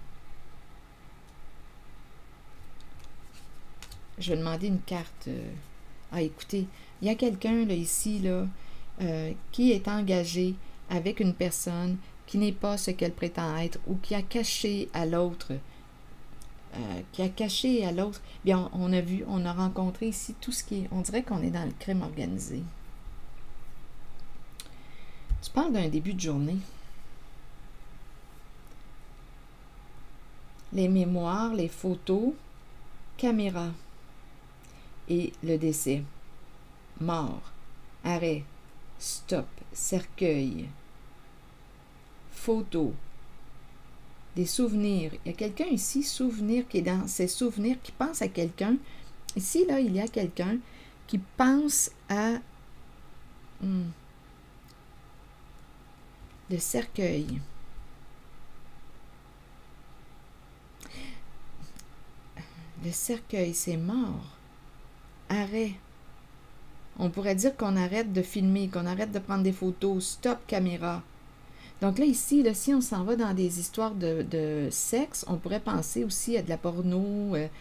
S1: Je vais demander une carte. Ah, écoutez, il y a quelqu'un, là, ici, là, euh, qui est engagé avec une personne qui n'est pas ce qu'elle prétend être ou qui a caché à l'autre Euh, qui a caché à l'autre. Bien, on, on a vu, on a rencontré ici tout ce qui est... On dirait qu'on est dans le crime organisé. Tu parles d'un début de journée. Les mémoires, les photos, caméra et le décès. Mort, arrêt, stop, cercueil, photo. Des souvenirs. Il y a quelqu'un ici, souvenir, qui est dans ses souvenirs, qui pense à quelqu'un. Ici, là, il y a quelqu'un qui pense à hmm, le cercueil. Le cercueil, c'est mort. Arrêt. On pourrait dire qu'on arrête de filmer, qu'on arrête de prendre des photos. Stop caméra. Donc là, ici, là, si on s'en va dans des histoires de, de sexe, on pourrait penser aussi à de la porno. Euh,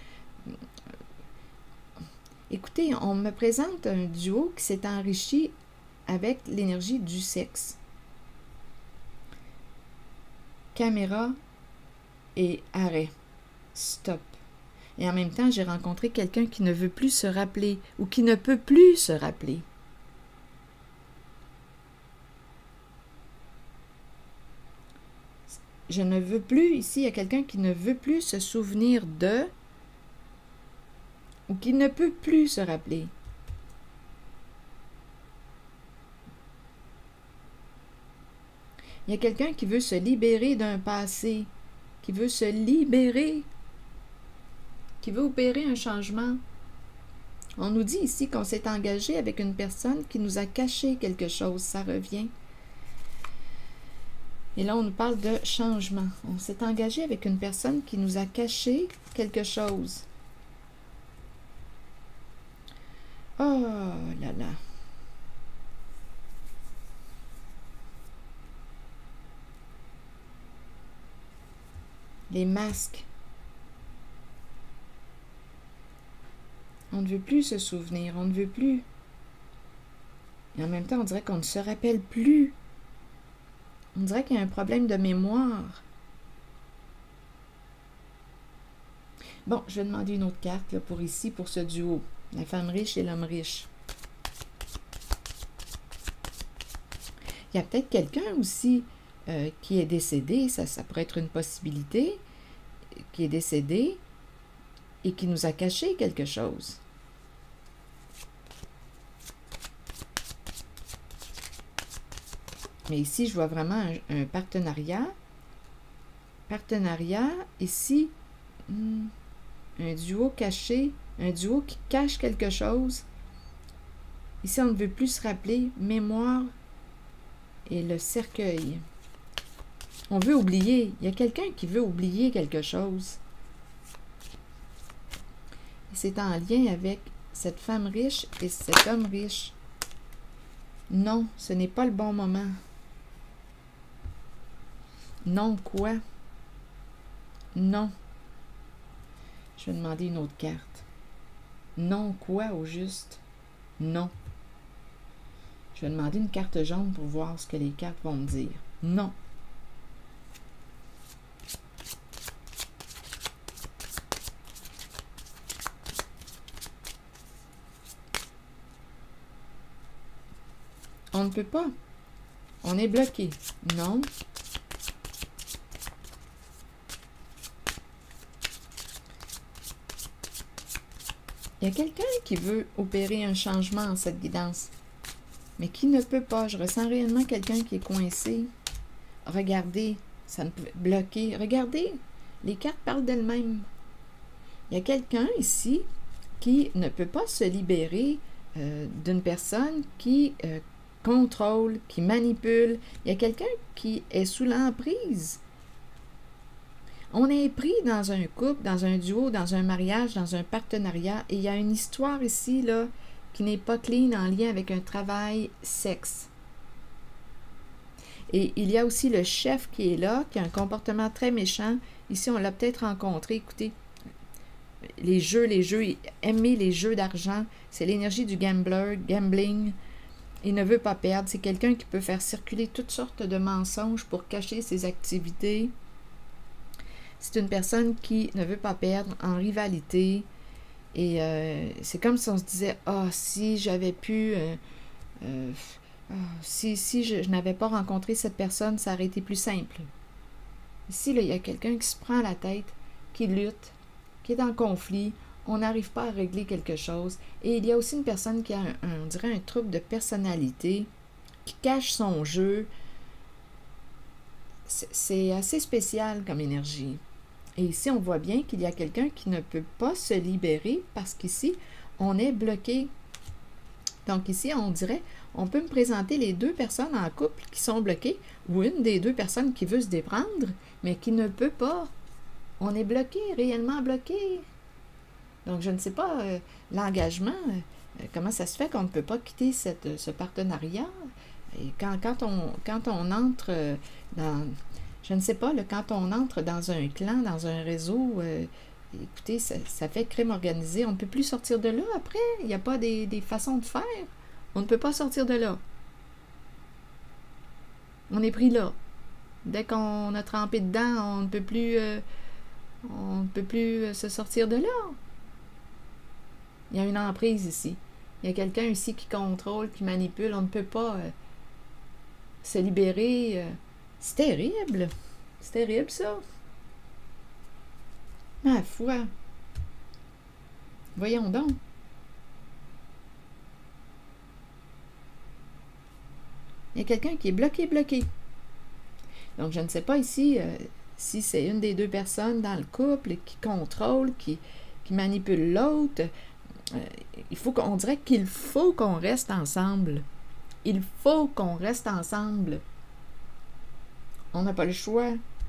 S1: écoutez, on me présente un duo qui s'est enrichi avec l'énergie du sexe. Caméra et arrêt. Stop. Et en même temps, j'ai rencontré quelqu'un qui ne veut plus se rappeler ou qui ne peut plus se rappeler. Je ne veux plus, ici, il y a quelqu'un qui ne veut plus se souvenir de ou qui ne peut plus se rappeler. Il y a quelqu'un qui veut se libérer d'un passé, qui veut se libérer, qui veut opérer un changement. On nous dit ici qu'on s'est engagé avec une personne qui nous a caché quelque chose, ça revient. Et là, on nous parle de changement. On s'est engagé avec une personne qui nous a caché quelque chose. Oh là là. Les masques. On ne veut plus se souvenir, on ne veut plus. Et en même temps, on dirait qu'on ne se rappelle plus. On dirait qu'il y a un problème de mémoire. Bon, je vais demander une autre carte là, pour ici, pour ce duo. La femme riche et l'homme riche. Il y a peut-être quelqu'un aussi euh, qui est décédé, ça, ça pourrait être une possibilité, qui est décédé et qui nous a caché quelque chose. Mais ici, je vois vraiment un, un partenariat. Partenariat, ici, hmm, un duo caché, un duo qui cache quelque chose. Ici, on ne veut plus se rappeler, mémoire et le cercueil. On veut oublier. Il y a quelqu'un qui veut oublier quelque chose. Et c'est en lien avec cette femme riche et cet homme riche. Non, ce n'est pas le bon moment. Non, quoi? Non. Je vais demander une autre carte. Non, quoi, au juste? Non. Je vais demander une carte jaune pour voir ce que les cartes vont me dire. Non. On ne peut pas. On est bloqué. Non. Il y a quelqu'un qui veut opérer un changement en cette guidance, mais qui ne peut pas. Je ressens réellement quelqu'un qui est coincé. Regardez, ça ne peut bloquer. Regardez, les cartes parlent d'elles-mêmes. Il y a quelqu'un ici qui ne peut pas se libérer euh, d'une personne qui euh, contrôle, qui manipule. Il y a quelqu'un qui est sous l'emprise. On est pris dans un couple, dans un duo, dans un mariage, dans un partenariat, et il y a une histoire ici, là, qui n'est pas clean en lien avec un travail sexe. Et il y a aussi le chef qui est là, qui a un comportement très méchant. Ici, on l'a peut-être rencontré. Écoutez, les jeux, les jeux, aimer les jeux d'argent, c'est l'énergie du gambler, gambling. Il ne veut pas perdre. C'est quelqu'un qui peut faire circuler toutes sortes de mensonges pour cacher ses activités. C'est une personne qui ne veut pas perdre, en rivalité. Et euh, c'est comme si on se disait, « Ah, oh, si j'avais pu... Euh, euh, oh, si, si je, je n'avais pas rencontré cette personne, ça aurait été plus simple. » Ici, là, il y a quelqu'un qui se prend la tête, qui lutte, qui est en conflit. On n'arrive pas à régler quelque chose. Et il y a aussi une personne qui a, un, un, on dirait, un trouble de personnalité, qui cache son jeu. C'est assez spécial comme énergie. Et ici, on voit bien qu'il y a quelqu'un qui ne peut pas se libérer parce qu'ici, on est bloqué. Donc ici, on dirait, on peut me présenter les deux personnes en couple qui sont bloquées ou une des deux personnes qui veut se déprendre, mais qui ne peut pas. On est bloqué, réellement bloqué. Donc, je ne sais pas, euh, l'engagement, euh, comment ça se fait qu'on ne peut pas quitter cette, ce partenariat? Et quand, quand, on, quand on entre euh, dans... Je ne sais pas, là, quand on entre dans un clan, dans un réseau, euh, écoutez, ça, ça fait crime organisé. On ne peut plus sortir de là après. Il n'y a pas des, des façons de faire. On ne peut pas sortir de là. On est pris là. Dès qu'on a trempé dedans, on ne peut plus, euh, On ne peut plus se sortir de là. Il y a une emprise ici. Il y a quelqu'un ici qui contrôle, qui manipule. On ne peut pas euh, se libérer. Euh. C'est terrible. C'est terrible, ça. Ma foi. Voyons donc. Il y a quelqu'un qui est bloqué, bloqué. Donc, je ne sais pas ici euh, si c'est une des deux personnes dans le couple qui contrôle, qui, qui manipule l'autre. Euh, il faut qu'on dirait qu'il faut qu'on reste ensemble. Il faut qu'on reste ensemble. On n'a pas le choix.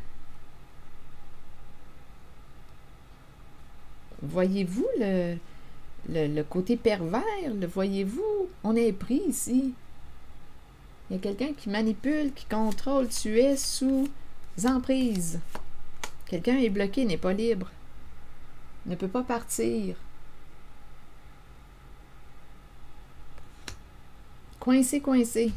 S1: Voyez-vous le, le, le côté pervers? Le voyez-vous? On est pris ici. Il y a quelqu'un qui manipule, qui contrôle. Tu es sous emprise. Quelqu'un est bloqué, n'est pas libre. Ne peut pas partir. Coincé, coincé.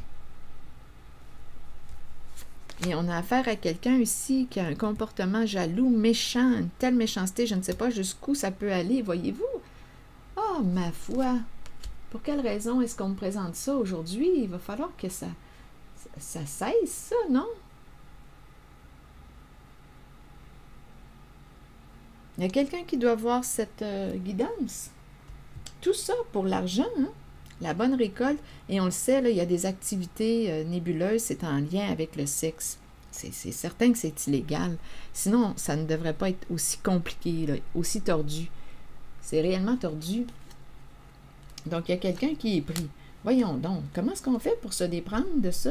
S1: Et on a affaire à quelqu'un ici qui a un comportement jaloux, méchant, une telle méchanceté, je ne sais pas jusqu'où ça peut aller, voyez-vous? Oh, ma foi! Pour quelle raison est-ce qu'on me présente ça aujourd'hui? Il va falloir que ça, ça, ça cesse, ça, non? Il y a quelqu'un qui doit voir cette euh, guidance. Tout ça pour l'argent, hein? La bonne récolte, et on le sait, là, il y a des activités euh, nébuleuses, c'est en lien avec le sexe. C'est certain que c'est illégal. Sinon, ça ne devrait pas être aussi compliqué, là, aussi tordu. C'est réellement tordu. Donc, il y a quelqu'un qui est pris. Voyons donc, comment est-ce qu'on fait pour se déprendre de ça?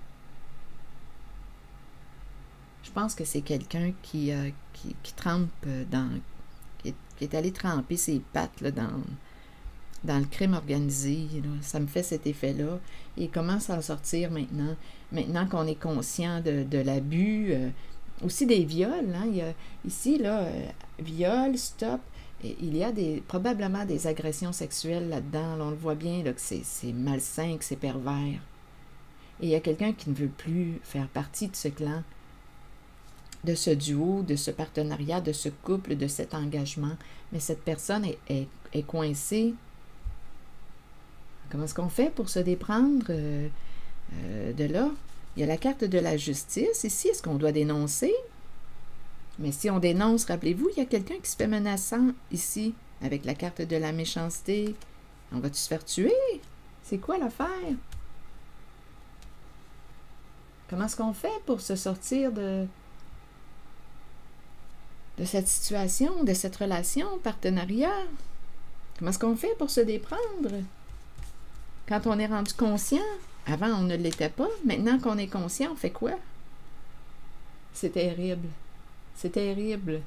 S1: Je pense que c'est quelqu'un qui, euh, qui, qui trempe dans... Qui est, qui est allé tremper ses pattes là, dans... dans le crime organisé, là. Ça me fait cet effet-là. Et comment s'en sortir maintenant? Maintenant qu'on est conscient de, de l'abus, euh, aussi des viols. Hein? Il y a, ici, là, euh, viol, stop. Et il y a des, probablement des agressions sexuelles là-dedans. Là, on le voit bien là, que c'est malsain, que c'est pervers. Et il y a quelqu'un qui ne veut plus faire partie de ce clan, de ce duo, de ce partenariat, de ce couple, de cet engagement. Mais cette personne est, est, est coincée. Comment est-ce qu'on fait pour se déprendre euh, euh, de là? Il y a la carte de la justice. Ici, est-ce qu'on doit dénoncer? Mais si on dénonce, rappelez-vous, il y a quelqu'un qui se fait menaçant ici, avec la carte de la méchanceté. On va-tu se faire tuer? C'est quoi l'affaire? Comment est-ce qu'on fait pour se sortir de, de cette situation, de cette relation, partenariat? Comment est-ce qu'on fait pour se déprendre? Quand on est rendu conscient, avant on ne l'était pas, maintenant qu'on est conscient, on fait quoi? C'est terrible. C'est terrible.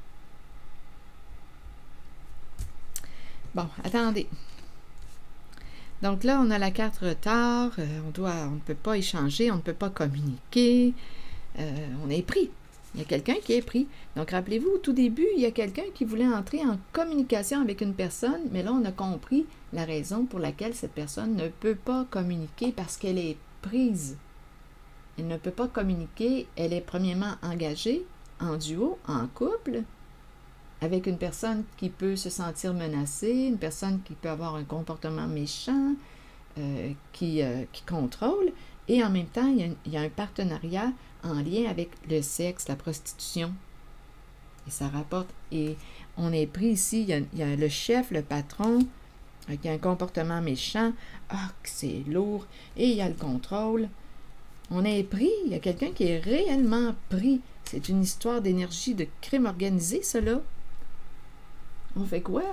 S1: Bon, attendez. Donc là, on a la carte retard. Euh, on doit, on ne peut pas échanger, on ne peut pas communiquer. Euh, on est pris. Il y a quelqu'un qui est pris. Donc, rappelez-vous, au tout début, il y a quelqu'un qui voulait entrer en communication avec une personne, mais là, on a compris la raison pour laquelle cette personne ne peut pas communiquer parce qu'elle est prise. Elle ne peut pas communiquer. Elle est premièrement engagée en duo, en couple, avec une personne qui peut se sentir menacée, une personne qui peut avoir un comportement méchant, euh, qui, euh, qui contrôle, et en même temps, il y, a, il y a un partenariat en lien avec le sexe, la prostitution. Et ça rapporte, et on est pris ici, il y a, il y a le chef, le patron, euh, qui a un comportement méchant, ah, c'est lourd, et il y a le contrôle. On est pris, il y a quelqu'un qui est réellement pris. C'est une histoire d'énergie, de crime organisé, cela. On fait quoi?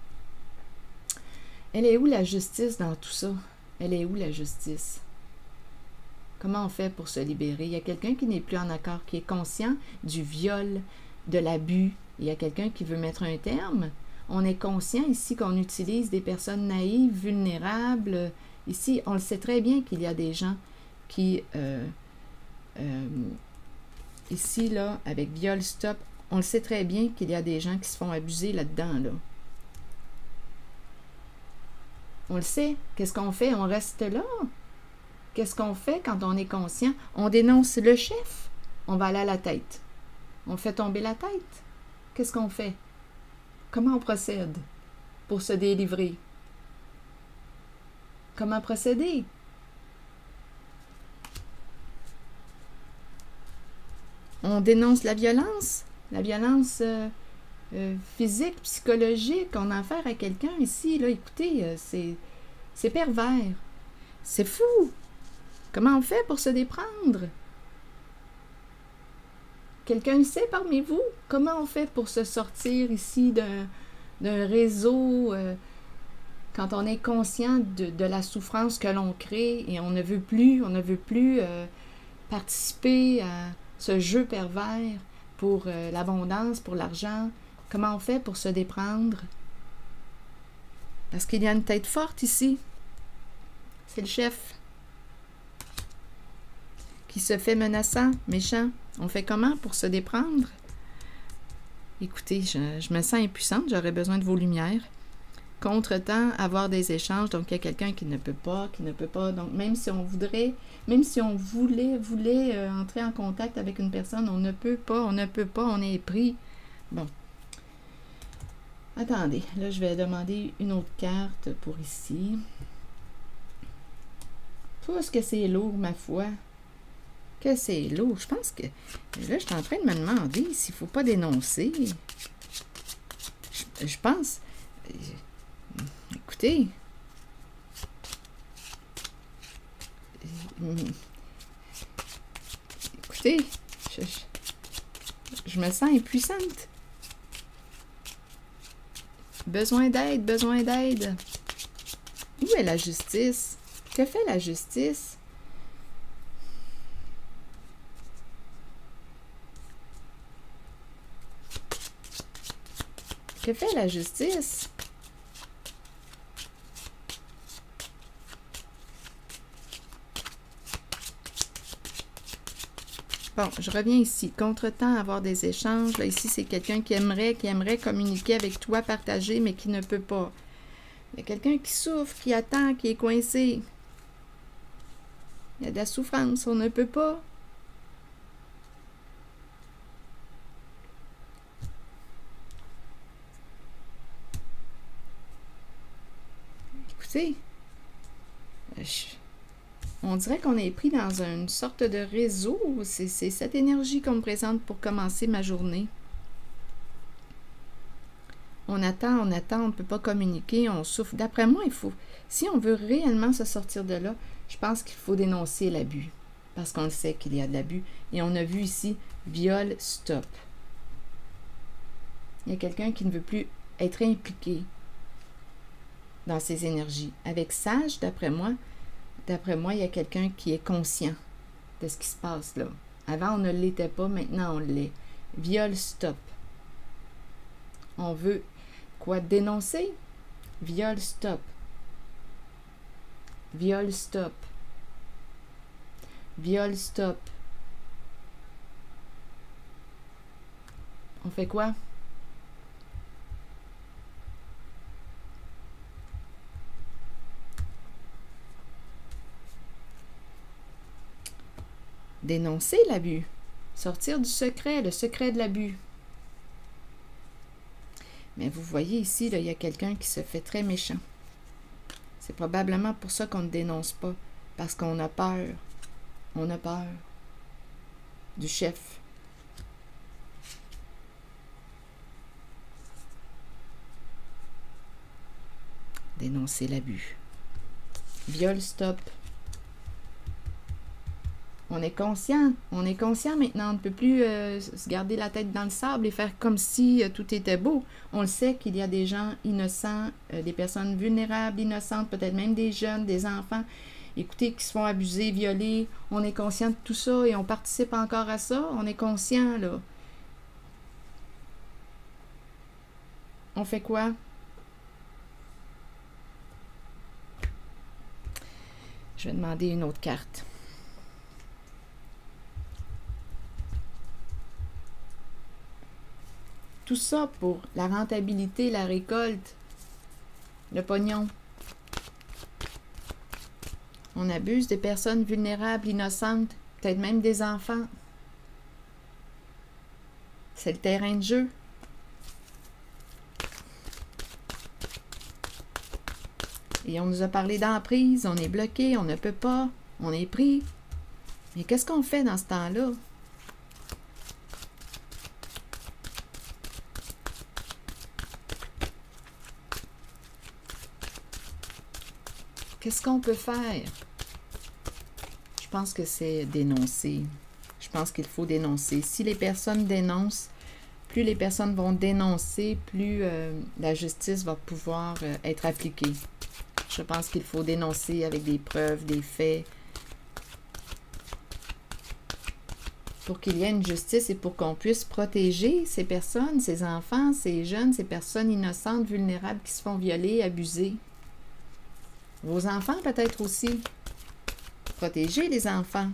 S1: Elle est où la justice dans tout ça? Elle est où la justice? Comment on fait pour se libérer? Il y a quelqu'un qui n'est plus en accord, qui est conscient du viol, de l'abus. Il y a quelqu'un qui veut mettre un terme. On est conscient ici qu'on utilise des personnes naïves, vulnérables. Ici, on le sait très bien qu'il y a des gens qui... Euh, euh, ici, là, avec viol, stop, on le sait très bien qu'il y a des gens qui se font abuser là-dedans, là. On le sait. Qu'est-ce qu'on fait? On reste là. Qu'est-ce qu'on fait quand on est conscient? On dénonce le chef. On va aller à la tête. On fait tomber la tête. qu'est-ce qu'on fait? Comment on procède pour se délivrer? Comment procéder? On dénonce la violence, la violence euh, euh, physique, psychologique. On a affaire à quelqu'un ici, là, écoutez, euh, c'est, c'est pervers. C'est fou. Comment on fait pour se déprendre? Quelqu'un le sait parmi vous? Comment on fait pour se sortir ici d'un, d'un réseau euh, quand on est conscient de, de la souffrance que l'on crée et on ne veut plus, on ne veut plus euh, participer à ce jeu pervers pour euh, l'abondance, pour l'argent? Comment on fait pour se déprendre? Parce qu'il y a une tête forte ici. C'est le chef qui se fait menaçant, méchant. On fait comment pour se déprendre? Écoutez, je, je me sens impuissante, j'aurais besoin de vos lumières. Contre-temps, avoir des échanges, donc il y a quelqu'un qui ne peut pas, qui ne peut pas. Donc même si on voudrait, même si on voulait, voulait euh, entrer en contact avec une personne, on ne peut pas, on ne peut pas, on est pris. Bon. Attendez, là je vais demander une autre carte pour ici. Tout ce que c'est lourd, ma foi. Que c'est lourd. Je pense que... Là, je suis en train de me demander s'il ne faut pas dénoncer. Je, je pense... Écoutez... Écoutez, je, je, je me sens impuissante. Besoin d'aide, besoin d'aide. Où est la justice? Que fait la justice? Que fait la justice? Bon, je reviens ici. Contretemps, avoir des échanges. Là, ici, c'est quelqu'un qui aimerait, qui aimerait communiquer avec toi, partager, mais qui ne peut pas. Il y a quelqu'un qui souffre, qui attend, qui est coincé. Il y a de la souffrance, on ne peut pas. Écoutez, je... on dirait qu'on est pris dans une sorte de réseau. C'est, c'est cette énergie qu'on me présente pour commencer ma journée. On attend, on attend, on ne peut pas communiquer, on souffre. D'après moi, il faut, si on veut réellement se sortir de là, je pense qu'il faut dénoncer l'abus. Parce qu'on le sait qu'il y a de l'abus. Et on a vu ici, viol, stop. Il y a quelqu'un qui ne veut plus être impliqué dans ses énergies. Avec sage, d'après moi, d'après moi, il y a quelqu'un qui est conscient de ce qui se passe là. Avant, on ne l'était pas, maintenant, on l'est. Viol, stop. On veut quoi? Dénoncer? Viol, stop. Viol, stop. Viol, stop. On fait quoi? Dénoncer l'abus. Sortir du secret, le secret de l'abus. Mais vous voyez ici, là, il y a quelqu'un qui se fait très méchant. C'est probablement pour ça qu'on ne dénonce pas. Parce qu'on a peur. On a peur du chef. Dénoncer l'abus. Viol, stop. On est conscient. On est conscient maintenant. On ne peut plus euh, se garder la tête dans le sable et faire comme si euh, tout était beau. On le sait qu'il y a des gens innocents, euh, des personnes vulnérables, innocentes, peut-être même des jeunes, des enfants, écoutez, qui se font abuser, violer. On est conscient de tout ça et on participe encore à ça. On est conscient, là. On fait quoi? Je vais demander une autre carte. Tout ça pour la rentabilité, la récolte, le pognon. On abuse des personnes vulnérables, innocentes, peut-être même des enfants. C'est le terrain de jeu. Puis on nous a parlé d'emprise, on est bloqué, on ne peut pas, on est pris. Mais qu'est-ce qu'on fait dans ce temps-là? Qu'est-ce qu'on peut faire? Je pense que c'est dénoncer. Je pense qu'il faut dénoncer. Si les personnes dénoncent, plus les personnes vont dénoncer, plus euh, la justice va pouvoir euh, être appliquée. Je pense qu'il faut dénoncer avec des preuves, des faits, pour qu'il y ait une justice et pour qu'on puisse protéger ces personnes, ces enfants, ces jeunes, ces personnes innocentes, vulnérables qui se font violer, abuser. Vos enfants peut-être aussi. Protégez les enfants.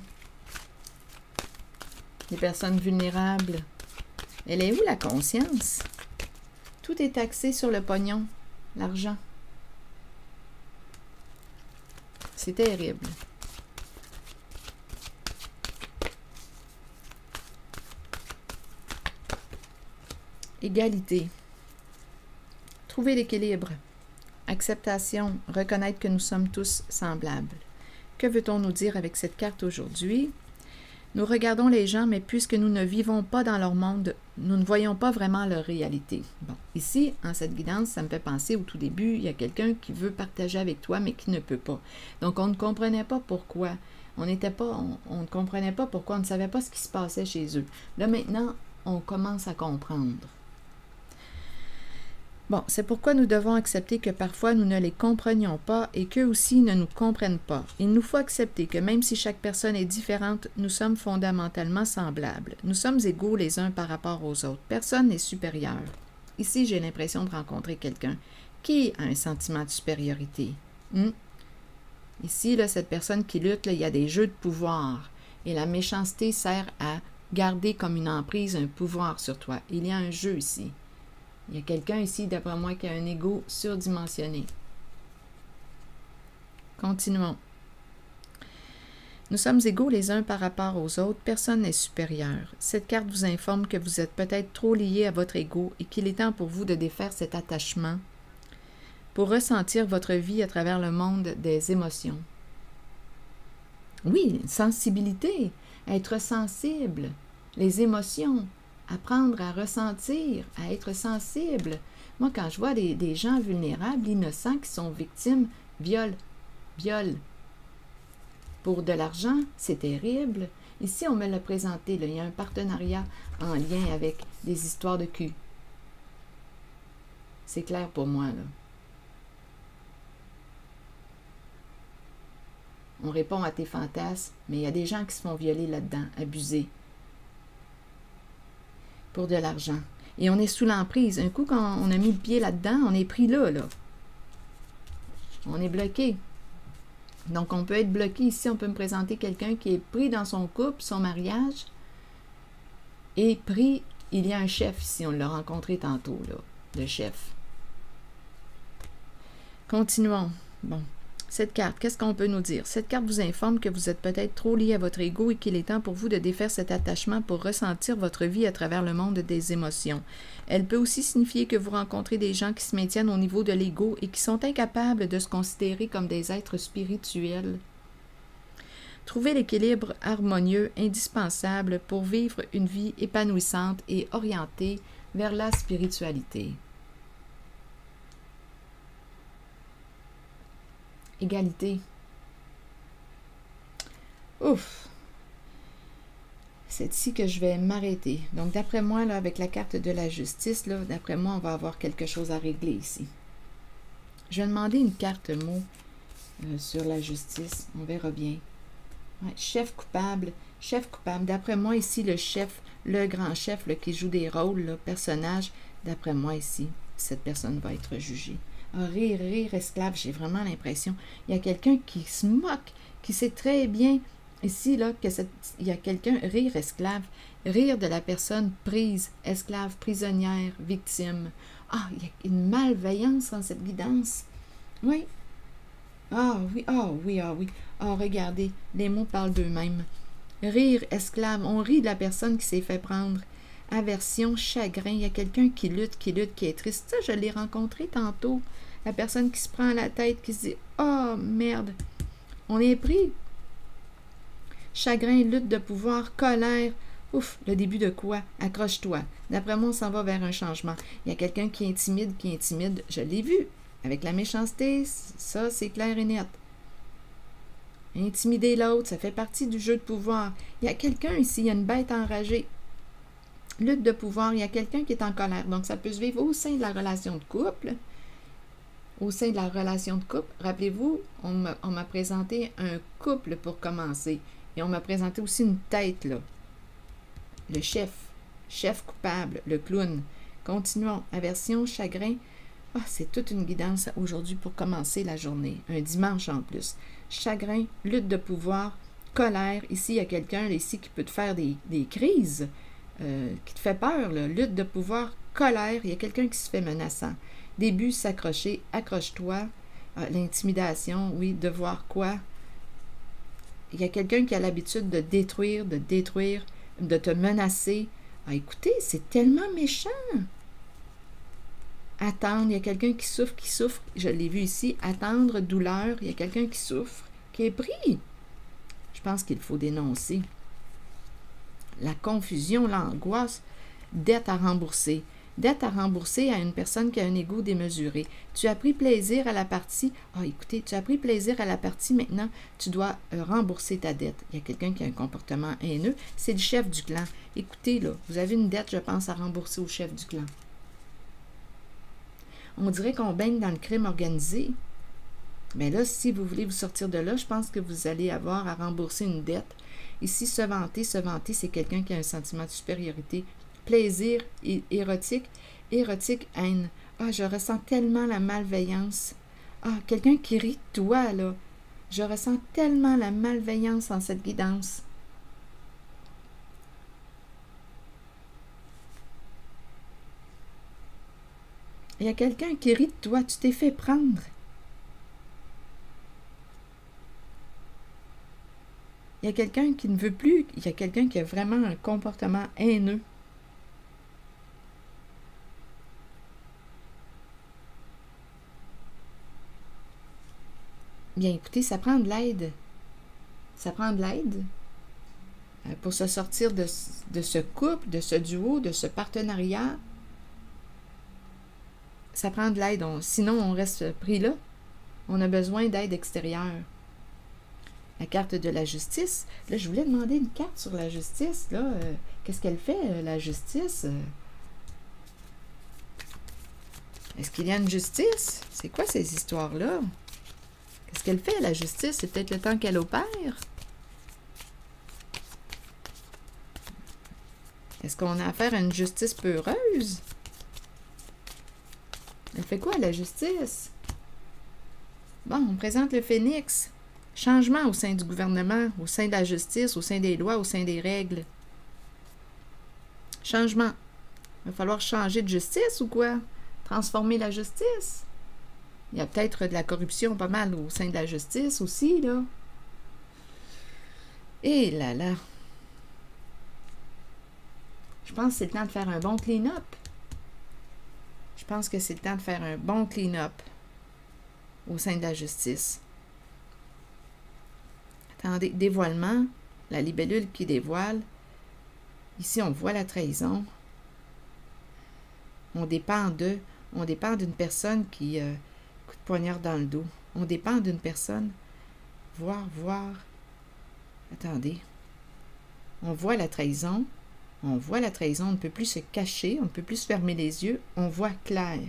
S1: Les personnes vulnérables. Elle est où la conscience? Tout est axé sur le pognon, l'argent. C'est terrible. Égalité. Trouver l'équilibre. Acceptation. Reconnaître que nous sommes tous semblables. Que veut-on nous dire avec cette carte aujourd'hui? Nous regardons les gens, mais puisque nous ne vivons pas dans leur monde, nous ne voyons pas vraiment leur réalité. Bon, ici, en cette guidance, ça me fait penser au tout début, il y a quelqu'un qui veut partager avec toi, mais qui ne peut pas. Donc, on ne comprenait pas pourquoi. On n'était pas, on, on ne comprenait pas pourquoi, on ne savait pas ce qui se passait chez eux. Là, maintenant, on commence à comprendre. Bon, c'est pourquoi nous devons accepter que parfois nous ne les comprenions pas et qu'eux aussi ne nous comprennent pas. Il nous faut accepter que même si chaque personne est différente, nous sommes fondamentalement semblables. Nous sommes égaux les uns par rapport aux autres. Personne n'est supérieur. Ici, j'ai l'impression de rencontrer quelqu'un qui a un sentiment de supériorité. Hmm? Ici, là, cette personne qui lutte, là, il y a des jeux de pouvoir. Et la méchanceté sert à garder comme une emprise un pouvoir sur toi. Il y a un jeu ici. Il y a quelqu'un ici, d'après moi, qui a un ego surdimensionné. Continuons. Nous sommes égaux les uns par rapport aux autres. Personne n'est supérieur. Cette carte vous informe que vous êtes peut-être trop liés à votre ego et qu'il est temps pour vous de défaire cet attachement pour ressentir votre vie à travers le monde des émotions. Oui, sensibilité, être sensible, les émotions. Apprendre à ressentir, à être sensible. Moi, quand je vois des, des gens vulnérables, innocents, qui sont victimes, viol, viol, pour de l'argent, c'est terrible. Ici, on me l'a présenté, là, il y a un partenariat en lien avec des histoires de cul. C'est clair pour moi, là. On répond à tes fantasmes, mais il y a des gens qui se font violer là-dedans, abusés. Pour de l'argent. Et on est sous l'emprise. Un coup, quand on a mis le pied là-dedans, on est pris là, là. On est bloqué. Donc, on peut être bloqué ici. On peut me présenter quelqu'un qui est pris dans son couple, son mariage, et pris, il y a un chef ici. On l'a rencontré tantôt, là, le chef. Continuons. Bon. Cette carte, qu'est-ce qu'on peut nous dire? Cette carte vous informe que vous êtes peut-être trop lié à votre ego et qu'il est temps pour vous de défaire cet attachement pour ressentir votre vie à travers le monde des émotions. Elle peut aussi signifier que vous rencontrez des gens qui se maintiennent au niveau de l'ego et qui sont incapables de se considérer comme des êtres spirituels. Trouvez l'équilibre harmonieux indispensable pour vivre une vie épanouissante et orientée vers la spiritualité. Égalité. Ouf! C'est ici que je vais m'arrêter. Donc, d'après moi, là, avec la carte de la justice, là, d'après moi, on va avoir quelque chose à régler ici. Je vais demander une carte mot euh, sur la justice. On verra bien. Ouais, chef coupable. Chef coupable. D'après moi, ici, le chef, le grand chef là, qui joue des rôles, là, personnage, d'après moi, ici, cette personne va être jugée. Ah, rire, rire, esclave, j'ai vraiment l'impression. Il y a quelqu'un qui se moque, qui sait très bien, ici, là, que cette, il y a quelqu'un, rire, esclave, rire de la personne prise, esclave, prisonnière, victime. Ah, il y a une malveillance dans cette guidance. Oui. Ah oui, ah oui, ah oui. Ah, regardez, les mots parlent d'eux-mêmes. Rire, esclave, on rit de la personne qui s'est fait prendre. Aversion, chagrin, il y a quelqu'un qui lutte, qui lutte, qui est triste. Ça, je l'ai rencontré tantôt La personne qui se prend la tête, qui se dit « Oh, merde! » On est pris. Chagrin, lutte de pouvoir, colère. Ouf, le début de quoi? Accroche-toi. D'après moi, on s'en va vers un changement. Il y a quelqu'un qui intimide, qui intimide. Je l'ai vu. Avec la méchanceté, ça, c'est clair et net. Intimider l'autre, ça fait partie du jeu de pouvoir. Il y a quelqu'un ici, il y a une bête enragée. Lutte de pouvoir, il y a quelqu'un qui est en colère. Donc, ça peut se vivre au sein de la relation de couple. Au sein de la relation de couple, rappelez-vous, on m'a, on m'a présenté un couple pour commencer. Et on m'a présenté aussi une tête, là. Le chef, chef coupable, le clown. Continuons. Aversion, chagrin. Ah, c'est toute une guidance aujourd'hui pour commencer la journée. Un dimanche en plus. Chagrin, lutte de pouvoir, colère. Ici, il y a quelqu'un ici qui peut te faire des, des crises, euh, qui te fait peur. Là. Lutte de pouvoir, colère. Il y a quelqu'un qui se fait menaçant. Début, s'accrocher, accroche-toi. Euh, l'intimidation, oui, devoir quoi? Il y a quelqu'un qui a l'habitude de détruire, de détruire, de te menacer. Ah, écoutez, c'est tellement méchant. Attendre, il y a quelqu'un qui souffre, qui souffre. Je l'ai vu ici. Attendre, douleur, il y a quelqu'un qui souffre, qui est pris. Je pense qu'il faut dénoncer. La confusion, l'angoisse, dette à rembourser. Dette à rembourser à une personne qui a un ego démesuré. Tu as pris plaisir à la partie. Ah, écoutez, tu as pris plaisir à la partie, maintenant, tu dois euh, rembourser ta dette. Il y a quelqu'un qui a un comportement haineux. C'est le chef du clan. Écoutez, là, vous avez une dette, je pense, à rembourser au chef du clan. On dirait qu'on baigne dans le crime organisé. Mais là, si vous voulez vous sortir de là, je pense que vous allez avoir à rembourser une dette. Ici, se vanter, se vanter, c'est quelqu'un qui a un sentiment de supériorité. Plaisir, érotique, érotique, haine. Ah, je ressens tellement la malveillance. Ah, quelqu'un qui rit de toi, là. Je ressens tellement la malveillance en cette guidance. Il y a quelqu'un qui rit de toi, tu t'es fait prendre. Il y a quelqu'un qui ne veut plus, il y a quelqu'un qui a vraiment un comportement haineux. Bien, écoutez, ça prend de l'aide. Ça prend de l'aide pour se sortir de, de ce couple, de ce duo, de ce partenariat. Ça prend de l'aide. On, sinon, on reste pris là. On a besoin d'aide extérieure. La carte de la justice. Là, je voulais demander une carte sur la justice. Là, euh, qu'est-ce qu'elle fait, euh, la justice? Est-ce qu'il y a une justice? C'est quoi ces histoires-là? Qu'est-ce qu'elle fait, la justice? C'est peut-être le temps qu'elle opère? Est-ce qu'on a affaire à une justice peureuse? Elle fait quoi, la justice? Bon, on présente le phénix. Changement au sein du gouvernement, au sein de la justice, au sein des lois, au sein des règles. Changement. Il va falloir changer de justice ou quoi? Transformer la justice? Il y a peut-être de la corruption pas mal au sein de la justice aussi, là. Et là là. Je pense que c'est le temps de faire un bon clean-up. Je pense que c'est le temps de faire un bon clean-up au sein de la justice. Attendez, dévoilement, la libellule qui dévoile. Ici, on voit la trahison. On dépend d'eux. On dépend d'une personne qui... Euh, coup de poignard dans le dos. On dépend d'une personne. Voir, voir. Attendez. On voit la trahison. On voit la trahison. On ne peut plus se cacher. On ne peut plus se fermer les yeux. On voit clair.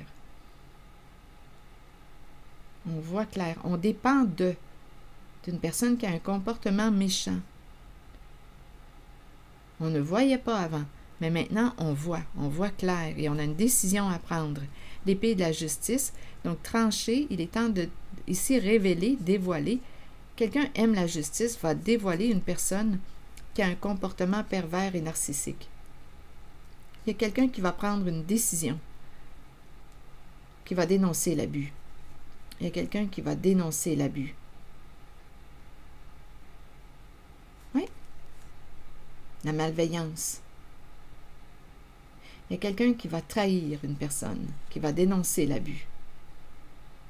S1: On voit clair. On dépend de... d'une personne qui a un comportement méchant. On ne voyait pas avant, mais maintenant on voit, on voit clair et on a une décision à prendre. L'épée de la justice, donc trancher, il est temps de ici révéler, dévoiler. Quelqu'un aime la justice, va dévoiler une personne qui a un comportement pervers et narcissique. Il y a quelqu'un qui va prendre une décision, qui va dénoncer l'abus. Il y a quelqu'un qui va dénoncer l'abus. Oui. La malveillance. Il y a quelqu'un qui va trahir une personne, qui va dénoncer l'abus.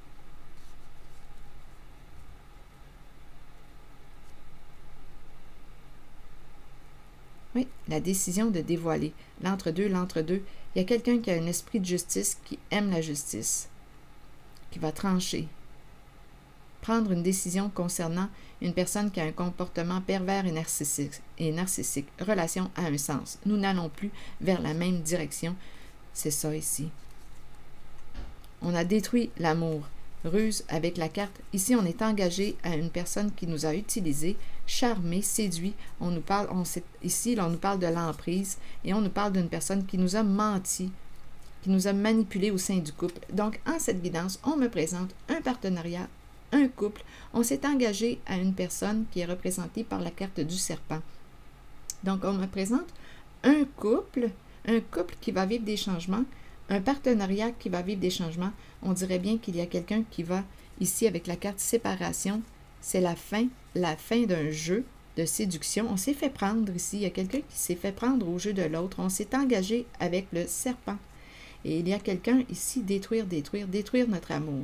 S1: Oui, la décision de dévoiler. L'entre-deux, l'entre-deux. Il y a quelqu'un qui a un esprit de justice, qui aime la justice, qui va trancher. Prendre une décision concernant une personne qui a un comportement pervers et narcissique. Et narcissique. Relation a un sens. Nous n'allons plus vers la même direction. C'est ça ici. On a détruit l'amour. Ruse avec la carte. Ici, on est engagé à une personne qui nous a utilisé, charmé, séduit. On nous parle, on sait, ici, là, on nous parle de l'emprise et on nous parle d'une personne qui nous a menti, qui nous a manipulé au sein du couple. Donc, en cette guidance, on me présente un partenariat, un couple. On s'est engagé à une personne qui est représentée par la carte du serpent. Donc, on me présente un couple, un couple qui va vivre des changements, un partenariat qui va vivre des changements. On dirait bien qu'il y a quelqu'un qui va, ici, avec la carte séparation, c'est la fin, la fin d'un jeu de séduction. On s'est fait prendre ici, il y a quelqu'un qui s'est fait prendre au jeu de l'autre. On s'est engagé avec le serpent. Et il y a quelqu'un ici, détruire, détruire, détruire notre amour.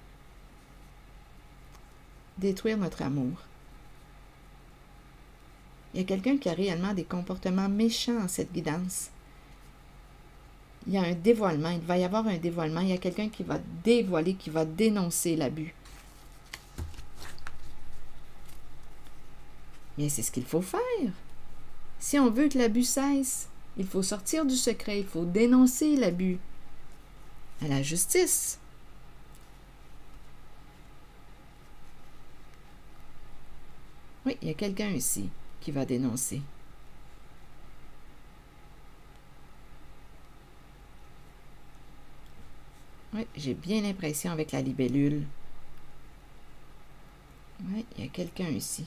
S1: Détruire notre amour. Il y a quelqu'un qui a réellement des comportements méchants en cette guidance. Il y a un dévoilement, il va y avoir un dévoilement. Il y a quelqu'un qui va dévoiler, qui va dénoncer l'abus. Mais c'est ce qu'il faut faire. Si on veut que l'abus cesse, il faut sortir du secret, il faut dénoncer l'abus à la justice. Oui, il y a quelqu'un ici qui va dénoncer. Oui, j'ai bien l'impression avec la libellule. Oui, il y a quelqu'un ici.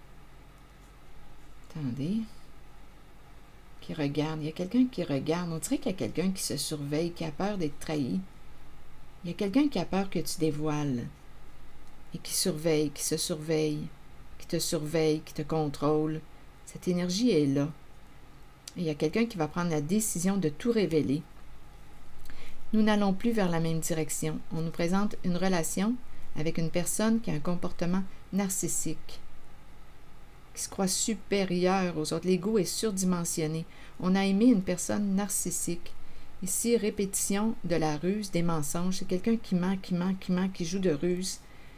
S1: Attendez. Qui regarde. Il y a quelqu'un qui regarde. On dirait qu'il y a quelqu'un qui se surveille, qui a peur d'être trahi. Il y a quelqu'un qui a peur que tu dévoiles. Et qui surveille, qui se surveille, qui te surveille, qui te contrôle. Cette énergie est là. Et il y a quelqu'un qui va prendre la décision de tout révéler. Nous n'allons plus vers la même direction. On nous présente une relation avec une personne qui a un comportement narcissique, qui se croit supérieur aux autres. L'ego est surdimensionné. On a aimé une personne narcissique. Ici, répétition de la ruse, des mensonges. C'est quelqu'un qui ment, qui ment, qui ment, qui joue de ruse.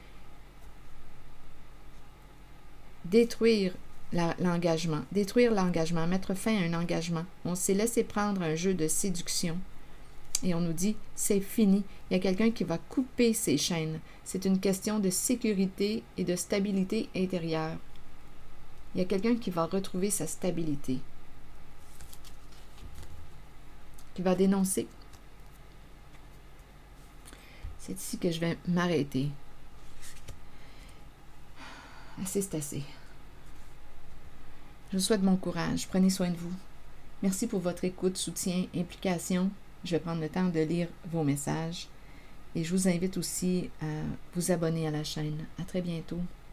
S1: Détruire l'engagement. Détruire l'engagement. Mettre fin à un engagement. On s'est laissé prendre un jeu de séduction. Et on nous dit, c'est fini. Il y a quelqu'un qui va couper ses chaînes. C'est une question de sécurité et de stabilité intérieure. Il y a quelqu'un qui va retrouver sa stabilité. Qui va dénoncer. C'est ici que je vais m'arrêter. Assez, c'est assez. Je vous souhaite bon courage. Prenez soin de vous. Merci pour votre écoute, soutien, implication. Je vais prendre le temps de lire vos messages. Et je vous invite aussi à vous abonner à la chaîne. À très bientôt.